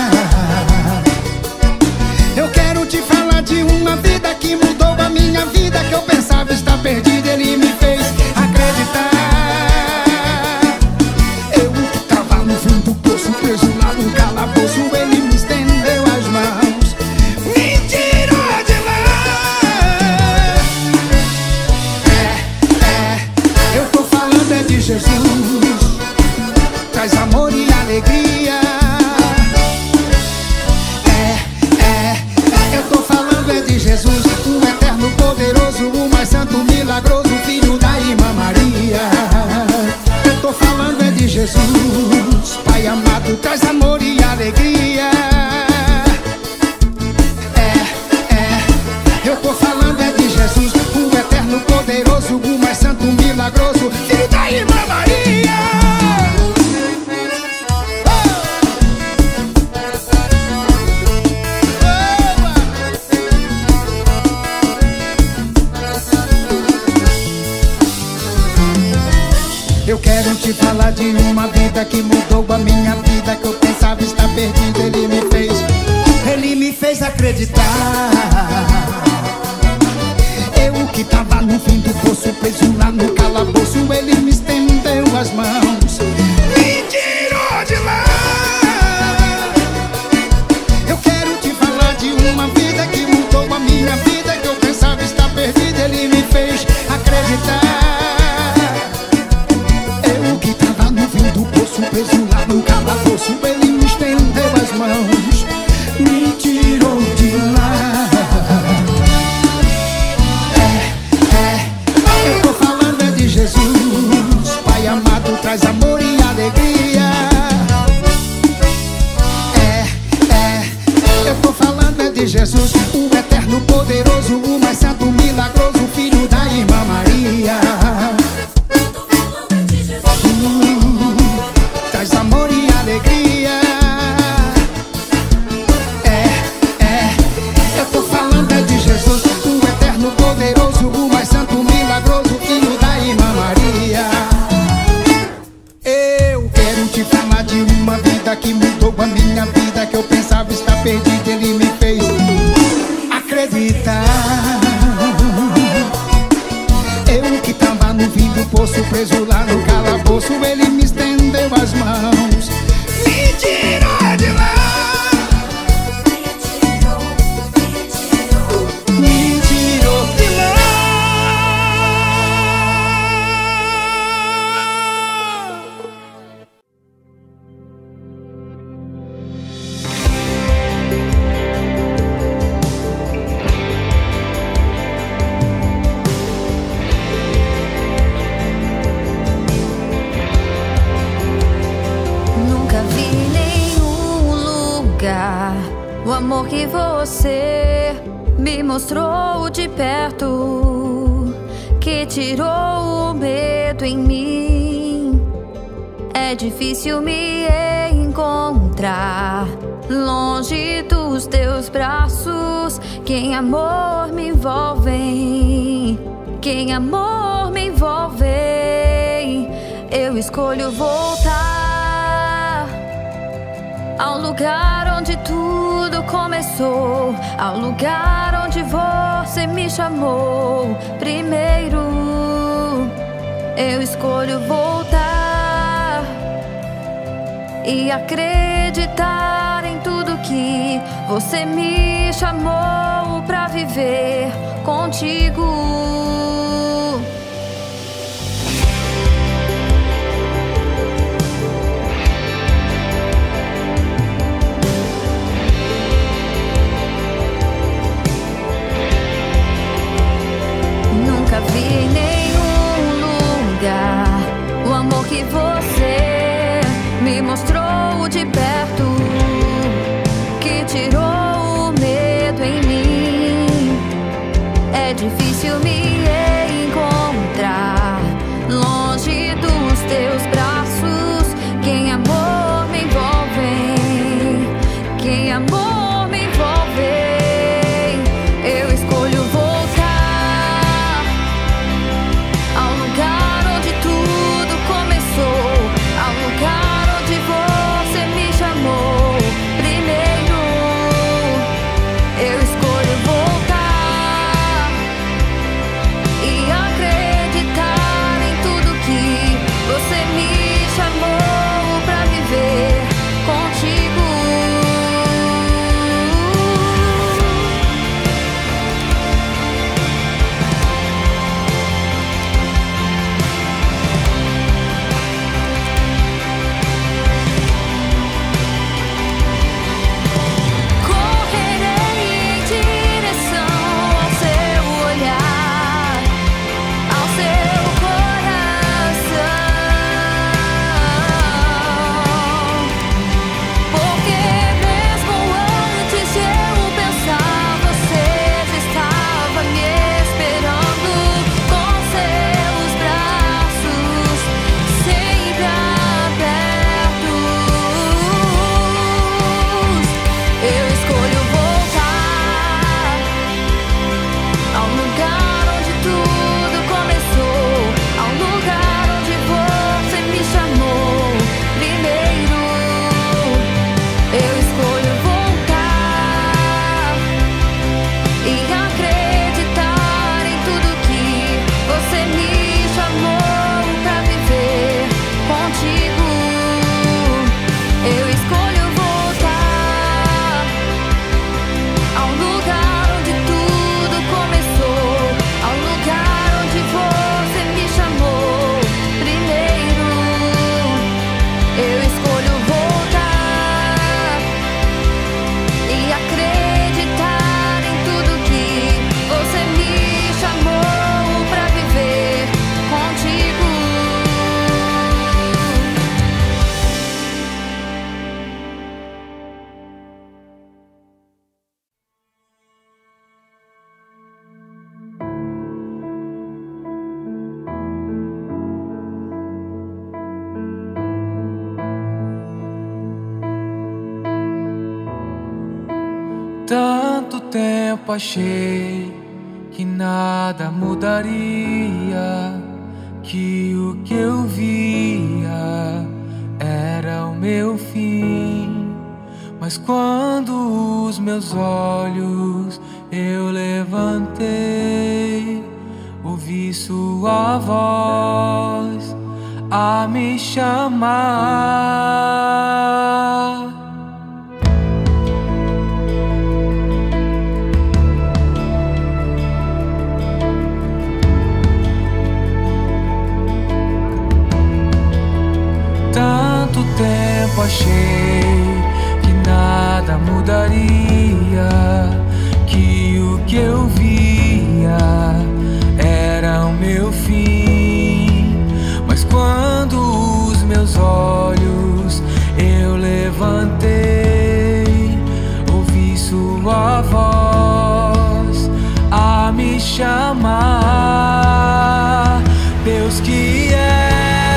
Speaker 1: Eu quero te falar de uma vida que mudou a minha vida, que eu pensava estar perdido, ele me fez acreditar. Preso lá no calabouço, ele me estendeu as mãos, me tirou de lá. É, é, eu tô falando é de Jesus, traz amor e alegria. É, é, eu tô falando é de Jesus, o eterno poderoso, o mais santo, milagroso, filho da irmã Maria. Eu tô falando é de Jesus, Pai amado, traz amor e alegria. É, é, eu tô falando é de Jesus, o eterno poderoso, o mais santo, milagroso, filho da irmã Maria. Eu quero te falar falar de uma vida que mudou a minha vida, que eu pensava estar perdido. Ele me fez, ele me fez acreditar. Eu que tava no fim do poço, preso lá no calabouço, ele me estendeu as mãos, me tirou de lá. Eu quero te falar de uma vida que mudou a minha vida, que eu pensava estar perdido. Ele me fez acreditar. Eu que tava no fim do poço, preso lá no calabouço, ele me estendeu as mãos, me tirou de lá. É, é, eu tô falando é de Jesus, Pai amado, traz amor e alegria. É, é, eu tô falando é de Jesus, o eterno poderoso, o mais santo, milagroso, filho da irmã Maria. Hum, traz amor e alegria. É, é, eu tô falando é de Jesus, o eterno poderoso, o mais santo, milagroso, filho da irmã Maria. Eu quero te falar de uma vida que mudou a minha vida, que eu pensava estar perdido. Ele me fez acreditar. Eu que tava no fim do poço, preso lá no calabouço, ele me estendeu as mãos, me tirou de lá. Me tirou de lá.
Speaker 3: Nunca vi nenhum lugar o amor que você me mostrou de perto, que tirou o medo em mim. É difícil me encontrar longe dos teus braços. Quem amor me envolve, quem amor me envolve. Eu escolho voltar ao lugar onde tudo começou, ao lugar onde você me chamou primeiro. Eu escolho voltar e acreditar em tudo que você me chamou pra viver contigo. Nunca vi em nenhum lugar o amor que você me mostrou de perto, que tirou o medo em mim. É difícil me
Speaker 4: Tanto tempo achei que nada mudaria, que o que eu via era o meu fim. Mas quando os meus olhos eu levantei, ouvi sua voz a me chamar. Tanto tempo achei que nada mudaria, que o que eu via era o meu fim. Mas quando os meus olhos eu levantei, ouvi sua voz a me chamar. Deus que é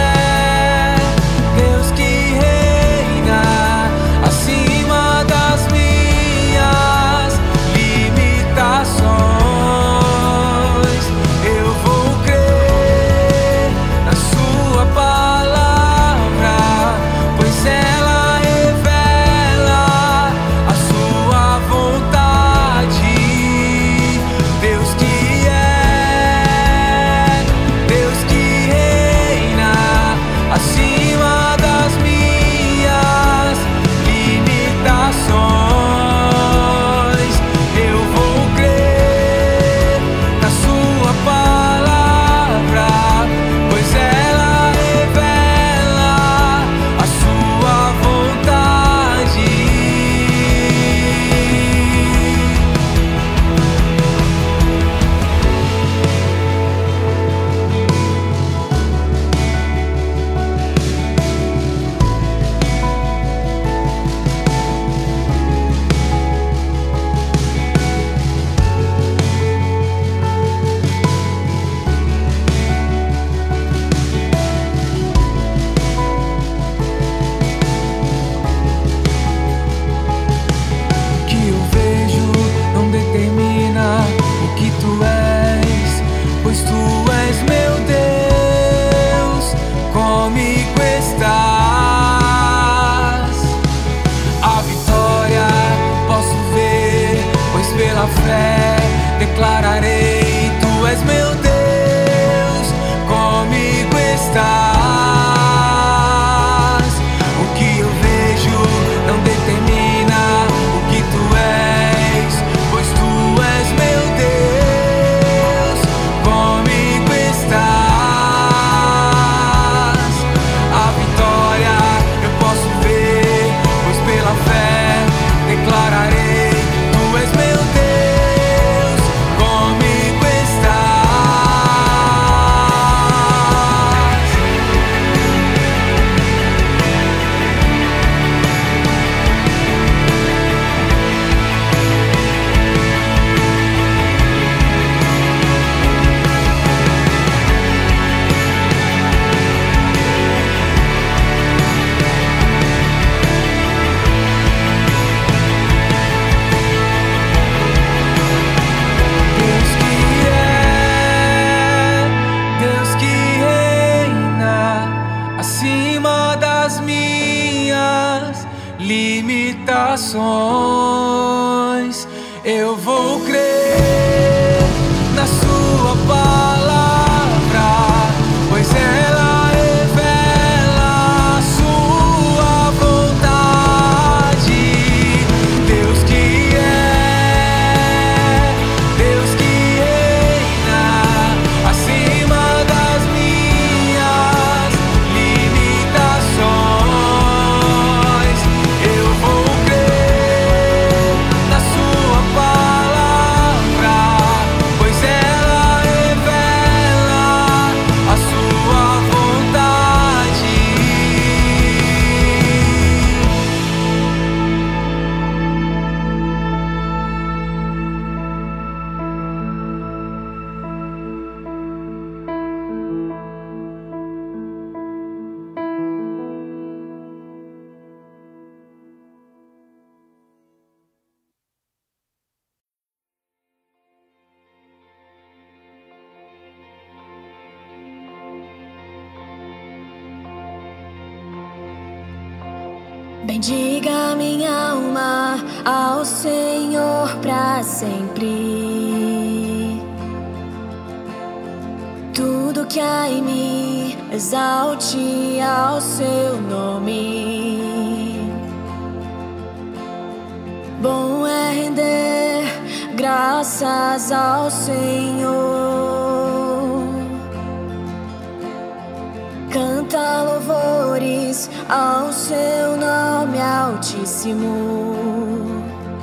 Speaker 4: fé, declararei: Tu és meu Deus, comigo estás. O que eu vejo não determina o que Tu és, pois Tu és meu Deus, comigo estás. A vitória eu posso ver, pois pela fé declararei: Tu és meu Deus. Limitações, eu vou crer na Sua palavra, pois ela revela a Sua vontade. Deus que é, Deus que reina acima das minhas limitações. Eu vou crer na Sua palavra.
Speaker 3: Bendiga minha alma ao Senhor pra sempre. Tudo que há em mim exalte ao seu nome. Bom é render graças ao Senhor. Canta louvores ao seu nome altíssimo.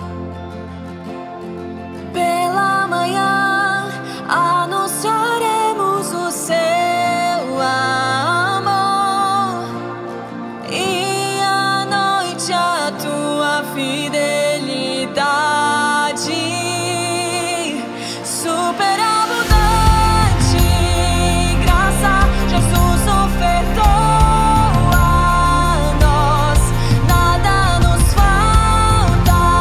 Speaker 3: Pela manhã anunciaremos o seu amor, e à noite a tua fidelidade. Superabundante graça Jesus ofertou a nós, nada nos falta.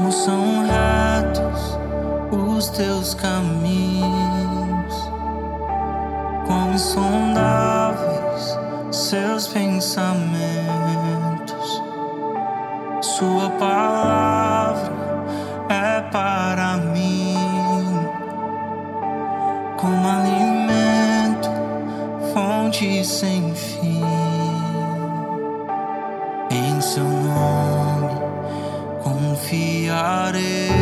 Speaker 4: Como são retos os teus caminhos, quão insondáveis seus pensamentos. Sua palavra é para mim como alimento, fonte sem fim. Em seu nome confiarei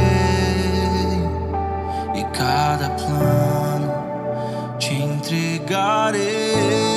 Speaker 4: e cada plano te entregarei.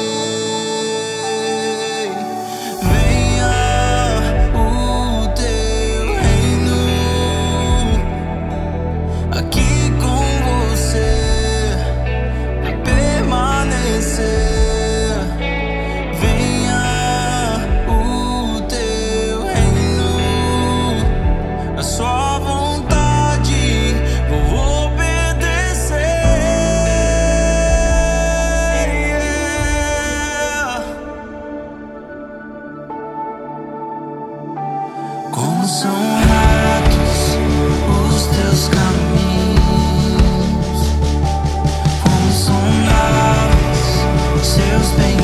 Speaker 4: Como são retos os teus caminhos, como insondáveis seus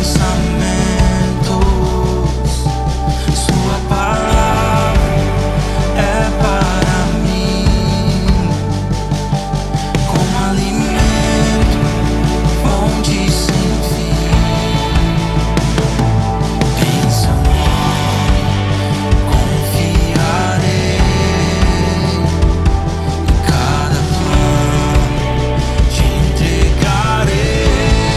Speaker 4: pensamentos. Sua palavra é para mim como alimento, fonte sem fim. Em seu nome confiarei e cada plano te entregarei.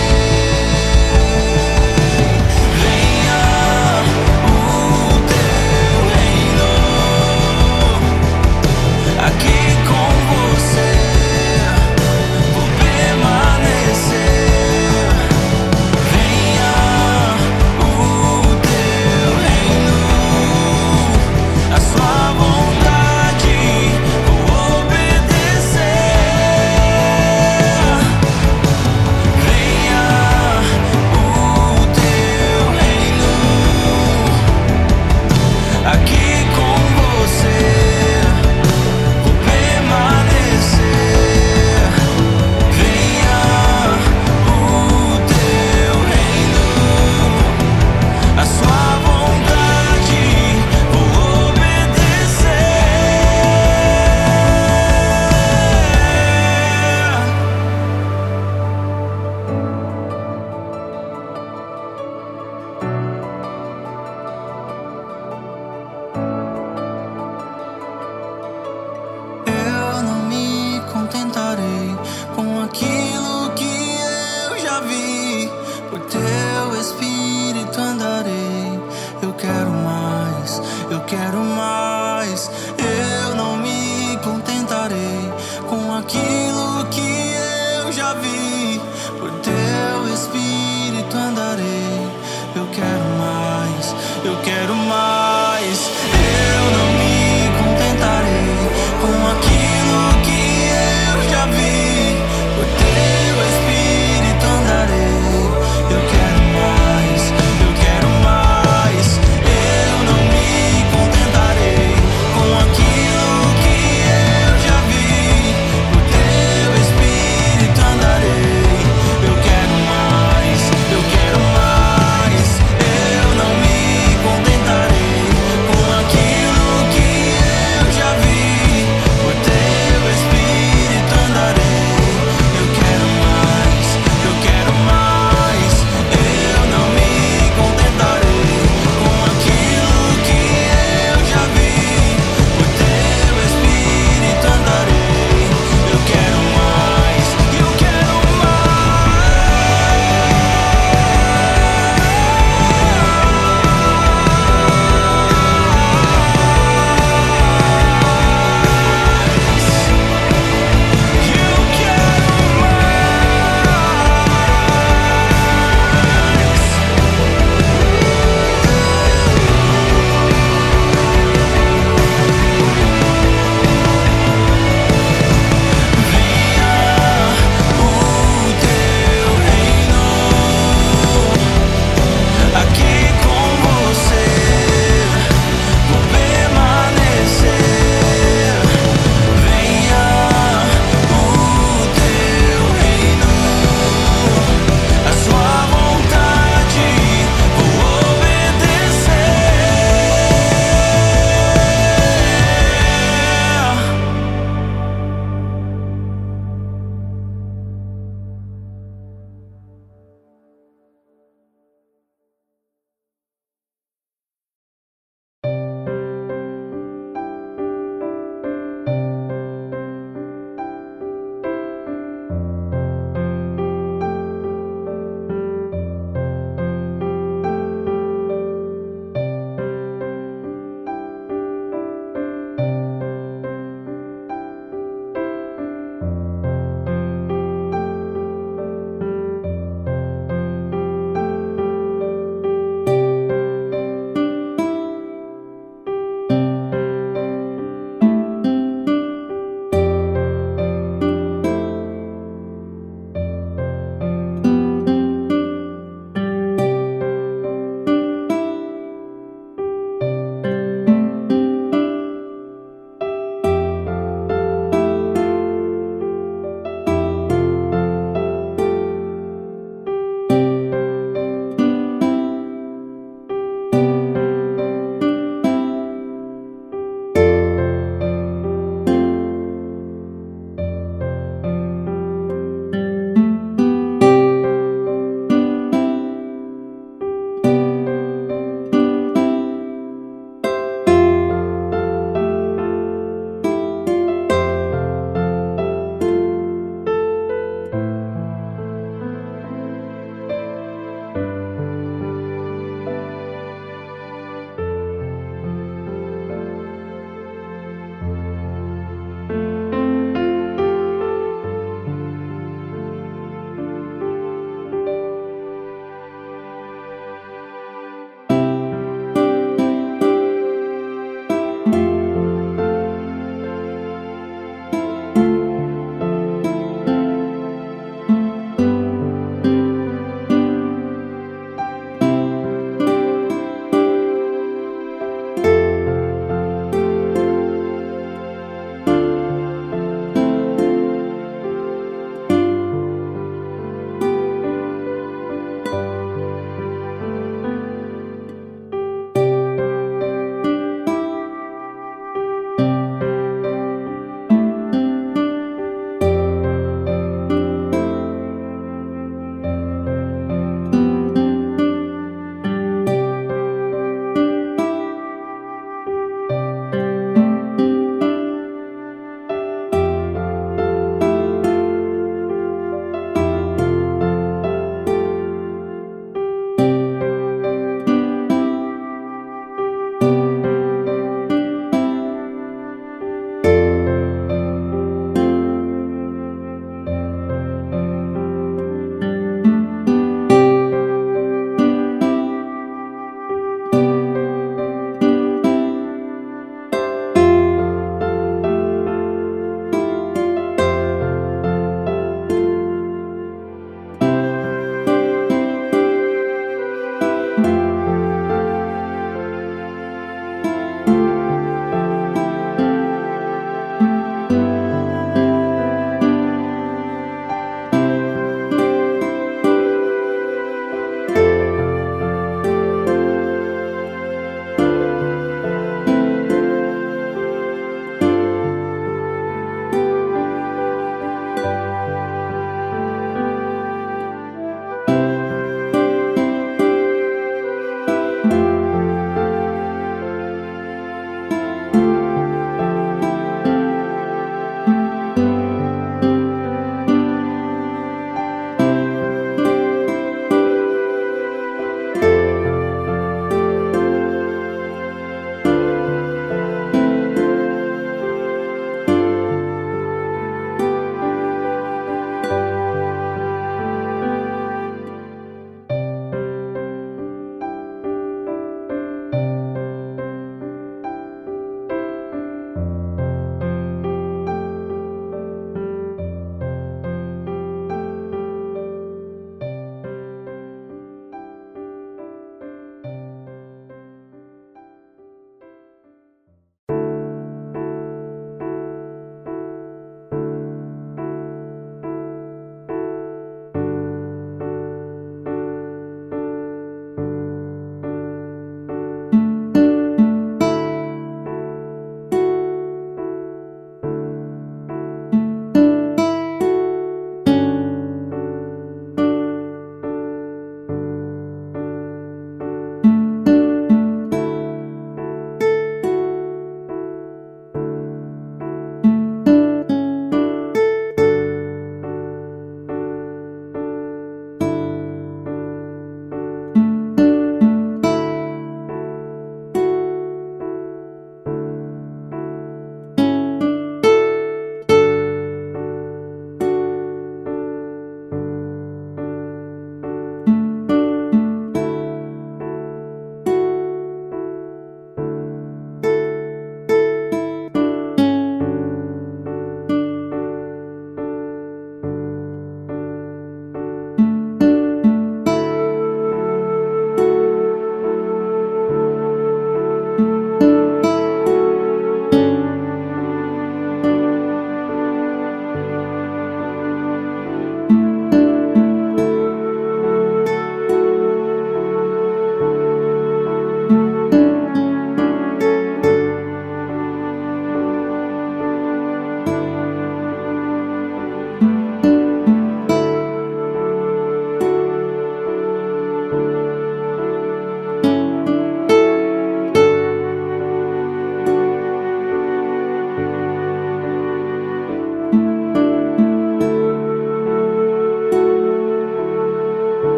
Speaker 4: Venha o teu reino aqui com você, vou permanecer. Venha o teu reino, a sua vontade vou obedecer. Venha o teu reino aqui com você, vou permanecer. Venha o teu reino, a sua vontade vou obedecer. Eu não me contentarei com aquilo que eu já vi, por teu Espírito andarei. Eu quero mais, eu quero mais. Eu não me contentarei com aquilo que eu já vi,